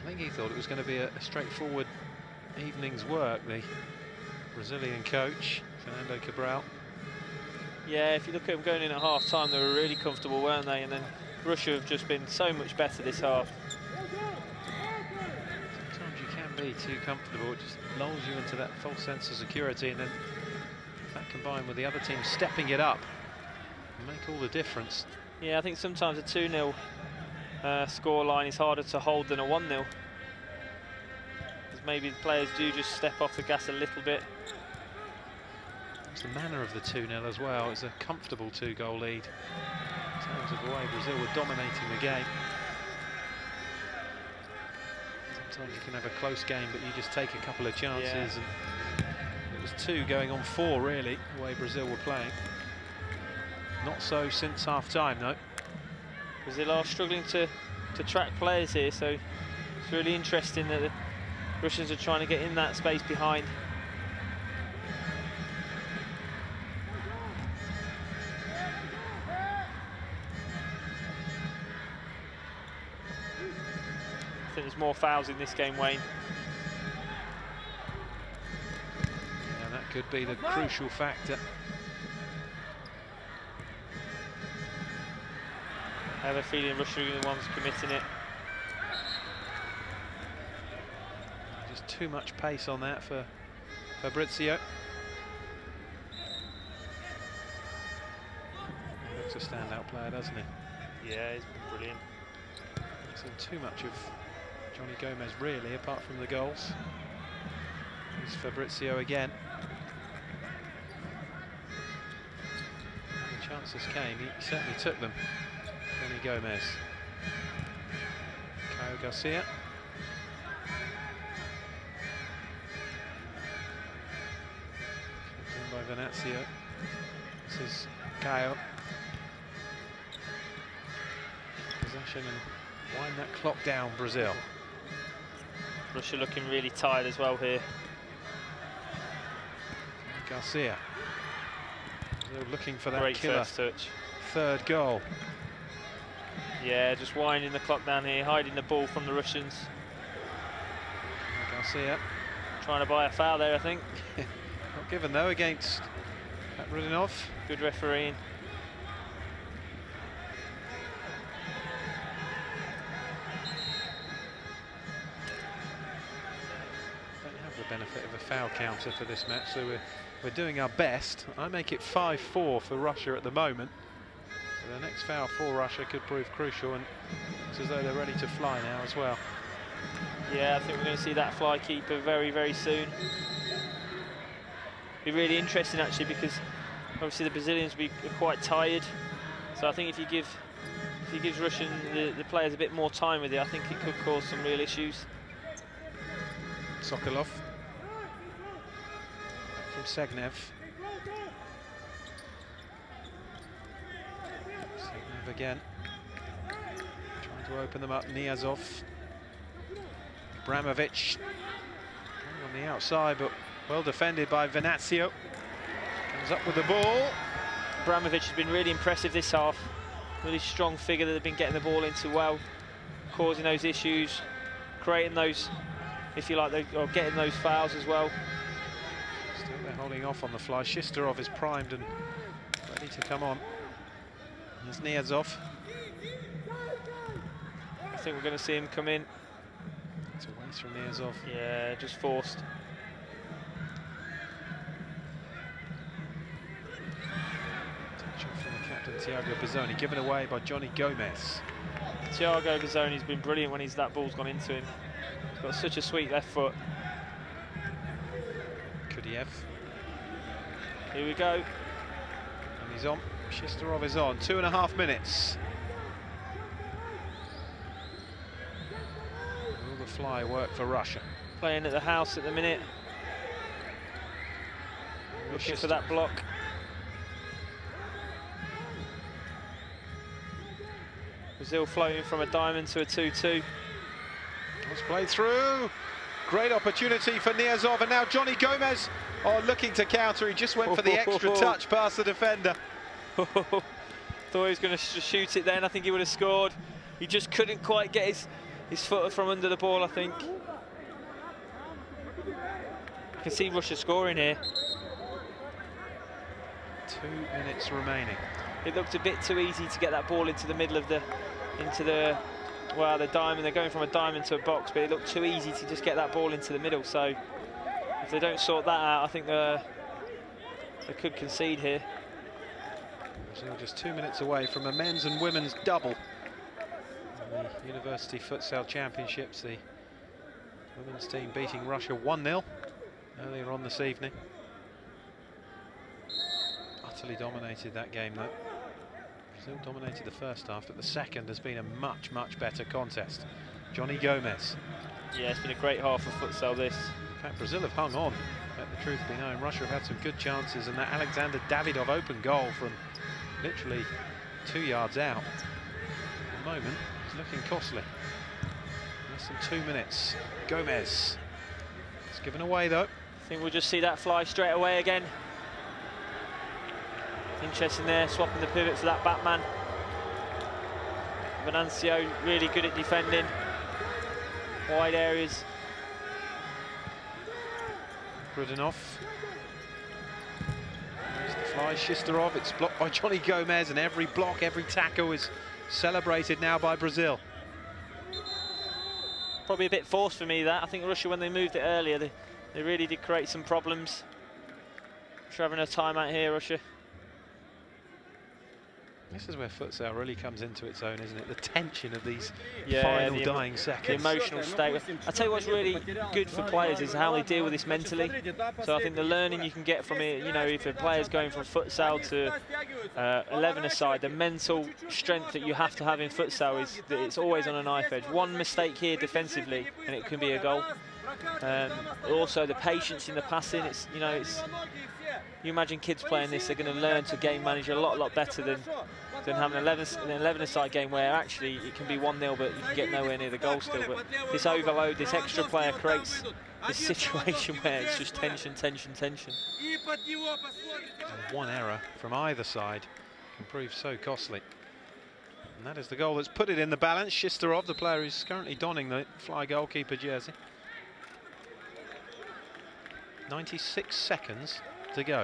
think he thought it was going to be a, a straightforward evening's work, the Brazilian coach, Fernando Cabral. Yeah, if you look at them going in at half-time, they were really comfortable, weren't they? And then Russia have just been so much better this half. Sometimes you can be too comfortable, it just lulls you into that false sense of security, and then that combined with the other team stepping it up make all the difference. Yeah, I think sometimes a two nil uh, score line is harder to hold than a one nil. Because maybe the players do just step off the gas a little bit. It's the manner of the two nil as well. It's a comfortable two-goal lead in terms of the way Brazil were dominating the game. Sometimes you can have a close game, but you just take a couple of chances. Yeah. And it was two going on four, really, the way Brazil were playing. Not so since half-time, though. Brazil are struggling to, to track players here, so it's really interesting that the Russians are trying to get in that space behind. I think there's more fouls in this game, Wayne. Yeah, that could be the crucial factor. I have a feeling Russia are the ones committing it. Just too much pace on that for Fabrizio. He looks a standout player, doesn't he? Yeah, he's been brilliant. I've seen too much of Johnny Gomez, really, apart from the goals. Here's Fabrizio again. When the chances came, he certainly took them. Johnny Gomez. Caio Garcia. Kept in by Venancio. This is Caio. Possession and wind that clock down, Brazil. Russia looking really tired as well here. Garcia. Brazil looking for that Great killer first touch. Third goal. Yeah, just winding the clock down here, hiding the ball from the Russians. Garcia. Trying to buy a foul there, I think. Not given though against Rudinov. Good refereeing. Don't have the benefit of a foul counter for this match, so we're we're doing our best. I make it five four for Russia at the moment. So the next foul for Russia could prove crucial, and looks as though they're ready to fly now as well. Yeah, I think we're going to see that fly keeper very, very soon. Be really interesting actually, because obviously the Brazilians will be quite tired. So I think if you give if you give Russian the, the players a bit more time with it, I think it could cause some real issues. Sokolov from Segnev. Segnev again, trying to open them up. Niazov, Abramovic on the outside, but well defended by Venancio. Comes up with the ball. Abramovic has been really impressive this half. Really strong figure that they've been getting the ball into well, causing those issues, creating those, if you like, those, or getting those fouls as well. Still they're holding off on the fly. Shistarov is primed and ready to come on. Here's Niazov. I think we're going to see him come in. It's a waste from Niazov. Yeah, just forced. From the captain, Thiago Bazzoni, given away by Johnny Gomez. Thiago Bazzoni's been brilliant when he's that ball's gone into him. He's got such a sweet left foot. Kudiev. Here we go. And he's on. Shistarov is on. Two and a half minutes. Will the fly work for Russia? Playing at the house at the minute. Looking for that block. Brazil floating from a diamond to a two two. Let's play through. Great opportunity for Niazov, and now Johnny Gomez oh, looking to counter. He just went for the extra touch past the defender. Thought he was going to sh shoot it then. I think he would have scored. He just couldn't quite get his his foot from under the ball, I think. I can see Russia scoring here. Two minutes remaining. It looked a bit too easy to get that ball into the middle of the, into the, well, the diamond. They're going from a diamond to a box, but it looked too easy to just get that ball into the middle. So if they don't sort that out, I think they could concede here. Brazil just two minutes away from a men's and women's double in the University Futsal Championships. The women's team beating Russia one nil earlier on this evening. Utterly dominated that game though. Brazil dominated the first half, but the second has been a much, much better contest. Johnny Gomez. Yeah, it's been a great half of futsal this. In fact, Brazil have hung on, let the truth be known. Russia have had some good chances, and that Alexander Davidov open goal from literally two yards out at the moment is looking costly. Less than two minutes. Gomez. It's given away though. I think we'll just see that fly straight away again. Interesting there, swapping the pivot for that Batman. Venancio really good at defending wide areas. Rudinov. There's the fly, Shisterov. It's blocked by Johnny Gomez, and every block, every tackle is celebrated now by Brazil. Probably a bit forced for me that. I think Russia, when they moved it earlier, they, they really did create some problems. They're having a timeout here, Russia. This is where futsal really comes into its own, isn't it? The tension of these yeah, final the dying seconds. The emotional state. I tell you what's really good for players is how they deal with this mentally. So I think the learning you can get from it, you know, if a player's going from futsal to uh, eleven-a-side, the mental strength that you have to have in futsal is that it's always on a knife edge. One mistake here defensively and it can be a goal. Um, also the patience in the passing, it's, you know, it's, you imagine kids playing this, they're going to learn to game manage a lot, lot better than, than having an eleven-a-side game where actually it can be one nil, but you can get nowhere near the goal still. But this overload, this extra player creates this situation where it's just tension, tension, tension. And one error from either side can prove so costly. And that is the goal that's put it in the balance. Shisterov, the player who's currently donning the fly goalkeeper jersey. ninety-six seconds to go.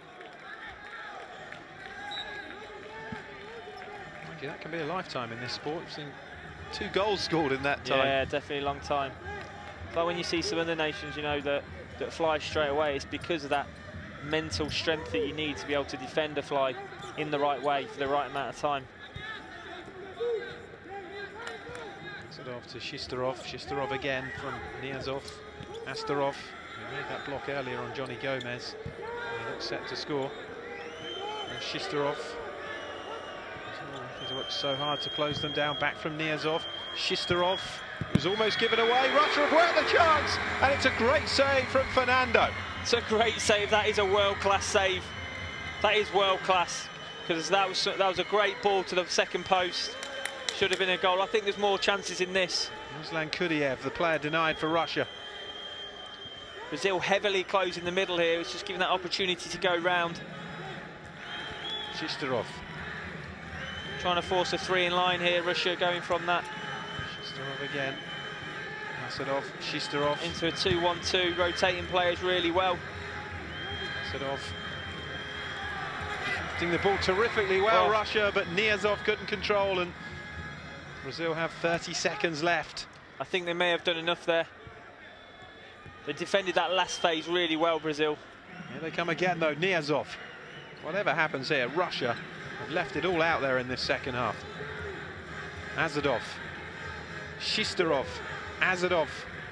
Okay, that can be a lifetime in this sport. We've seen two goals scored in that time. Yeah, definitely a long time. But when you see some other nations, you know, that, that fly straight away, it's because of that mental strength that you need to be able to defend a fly in the right way for the right amount of time. It's it off to Shisterov. Shisterov again from Niazov. Astarov. He made that block earlier on Johnny Gomez. He looks set to score. And Shisterov. He's worked so hard to close them down. Back from Niazov. Shisterov was almost given away. Russia have worked the chance, and it's a great save from Fernando. It's a great save. That is a world-class save. That is world-class, because that was that was a great ball to the second post. Should have been a goal. I think there's more chances in this. Ruslan Kudiev, the player denied for Russia. Brazil heavily closing the middle here. It's just giving that opportunity to go round. Shisterov. Trying to force a three in line here. Russia going from that. Shisterov again. Asadov, Shisterov. Into a two one two, rotating players really well. Asadov. Shifting the ball terrifically well, oh. Russia, but Niazov couldn't control, and Brazil have thirty seconds left. I think they may have done enough there. They defended that last phase really well, Brazil. Here they come again, though. Niazov. Whatever happens here, Russia have left it all out there in this second half. Azadov. Shisterov. Azadov.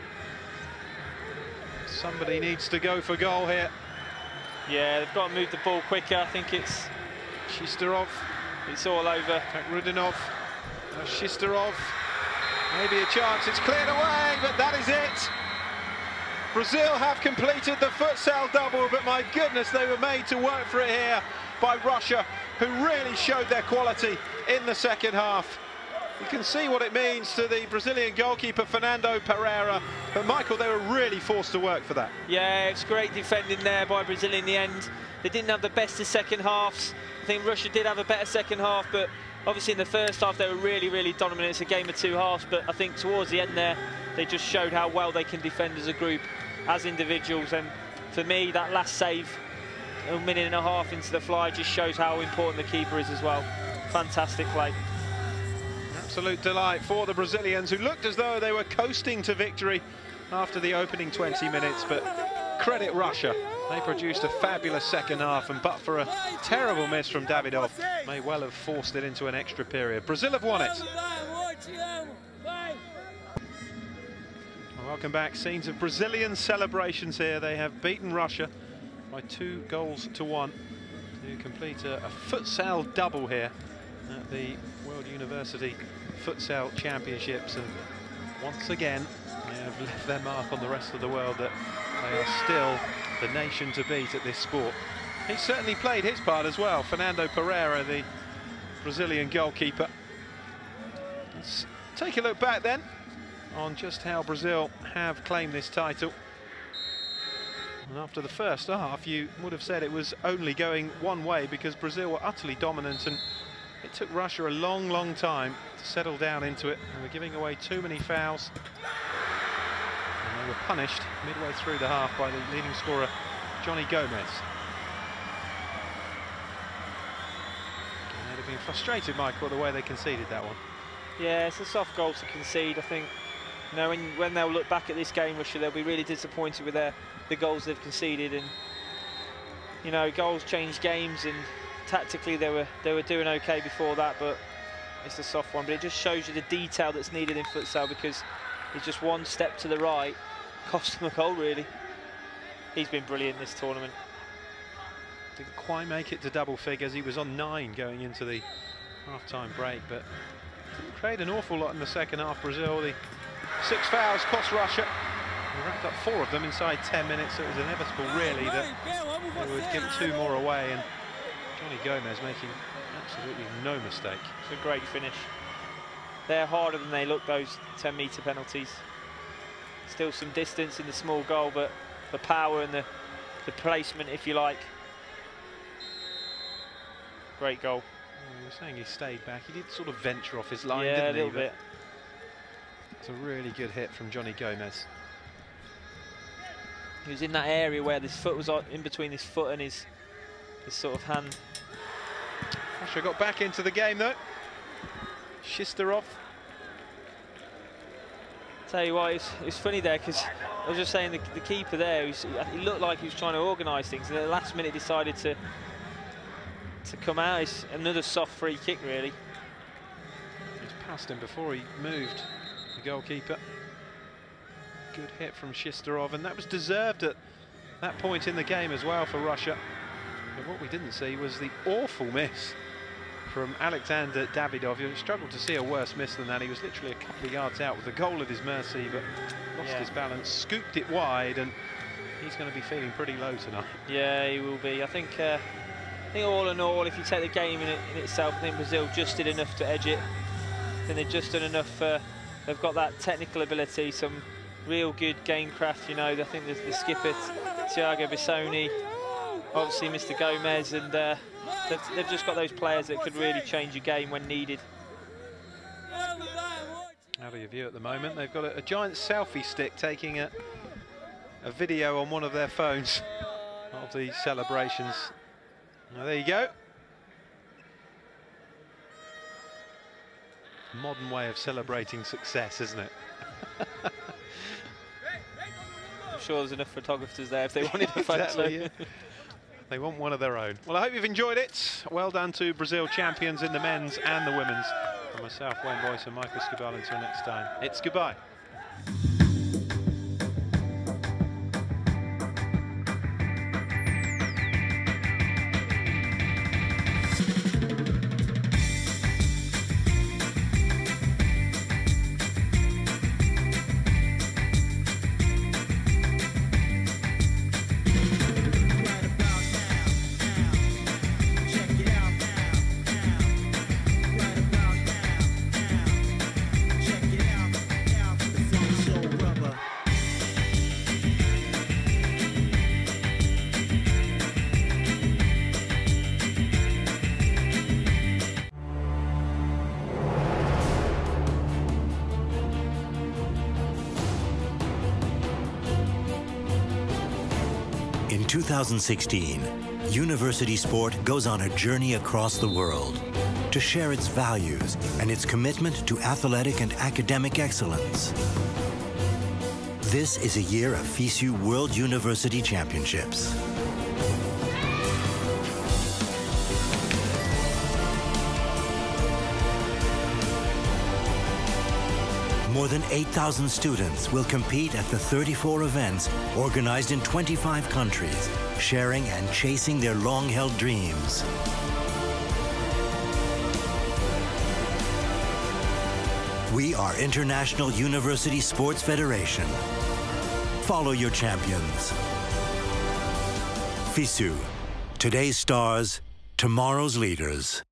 Somebody needs to go for goal here. Yeah, they've got to move the ball quicker. I think it's... Shisterov. It's all over. Rudinov. Uh, Shisterov. Maybe a chance. It's cleared away, but that is it. Brazil have completed the futsal double, but my goodness, they were made to work for it here by Russia, who really showed their quality in the second half. You can see what it means to the Brazilian goalkeeper, Fernando Pereira, but Michael, they were really forced to work for that. Yeah, it's great defending there by Brazil in the end. They didn't have the best of second halves. I think Russia did have a better second half, but obviously in the first half they were really, really dominant. It's a game of two halves, but I think towards the end there, they just showed how well they can defend as a group, as individuals. And for me, that last save, a minute and a half into the fly, just shows how important the keeper is as well. Fantastic play. Absolute delight for the Brazilians, who looked as though they were coasting to victory after the opening twenty minutes, but credit Russia. They produced a fabulous second half, and but for a terrible miss from Davidov, may well have forced it into an extra period. Brazil have won it. Well, welcome back. Scenes of Brazilian celebrations here. They have beaten Russia by two goals to one to complete a, a futsal double here at the World University Futsal Championships, and once again they have left their mark on the rest of the world that they are still the nation to beat at this sport. He certainly played his part as well, Fernando Pereira, the Brazilian goalkeeper. Let's take a look back then on just how Brazil have claimed this title. And after the first half, you would have said it was only going one way, because Brazil were utterly dominant, and it took Russia a long, long time to settle down into it. They were giving away too many fouls. And they were punished midway through the half by the leading scorer, Johnny Gomez. And they'd have been frustrated, Michael, the way they conceded that one. Yeah, it's a soft goal to concede. I think, you know, when, when they'll look back at this game, Russia, they'll be really disappointed with their, the goals they've conceded. And, you know, goals change games, and tactically they were they were doing okay before that, but it's a soft one. But it just shows you the detail that's needed in futsal, because it's just one step to the right cost him a goal, really. He's been brilliant this tournament. Didn't quite make it to double figures. He was on nine going into the half-time break, but didn't create an awful lot in the second half. Brazil, the six fouls cost Russia. They wrapped up four of them inside ten minutes. So it was inevitable, really, that they would give two more away, and Johnny Gomez making absolutely no mistake. It's a great finish. They're harder than they look, those ten metre penalties. Still some distance in the small goal, but the power and the, the placement, if you like. Great goal. Well, you were saying he stayed back. He did sort of venture off his line, yeah, didn't he? a little bit. It's a really good hit from Johnny Gomez. He was in that area where his foot was in between his foot and his, his sort of hand. Russia got back into the game though. Shisterov. Tell you what, it's, it's funny there, because I was just saying the, the keeper there, he looked like he was trying to organise things, and at the last minute decided to to come out. It's another soft free kick, really. He's passed him before he moved, the goalkeeper. Good hit from Shisterov, and that was deserved at that point in the game as well for Russia. But what we didn't see was the awful miss from Alexander Davidov. You struggled to see a worse miss than that. He was literally a couple of yards out with the goal at his mercy, but lost yeah. his balance, scooped it wide, and he's going to be feeling pretty low tonight. Yeah, he will be. I think, uh, I think all in all, if you take the game in, it, in itself, I think Brazil just did enough to edge it. I think they've just done enough. Uh, they've got that technical ability, some real good game craft. You know, I think there's the skipper, Thiago Bissoni, obviously Mister Gomez, and uh, they've, they've just got those players that could really change a game when needed. Out of your view at the moment, they've got a, a giant selfie stick taking a, a video on one of their phones of the celebrations. Now, there you go. Modern way of celebrating success, isn't it? I'm sure there's enough photographers there if they wanted a photo. Exactly, yeah. They want one of their own. Well, I hope you've enjoyed it. Well done to Brazil, champions in the men's and the women's. From myself, Wayne Boyce, and Michael Skubal. Until next time, it's goodbye. So two thousand sixteen, university sport goes on a journey across the world to share its values and its commitment to athletic and academic excellence. This is a year of FISU World University Championships. More than eight thousand students will compete at the thirty-four events organized in twenty-five countries, sharing and chasing their long-held dreams. We are International University Sports Federation. Follow your champions. FISU, today's stars, tomorrow's leaders.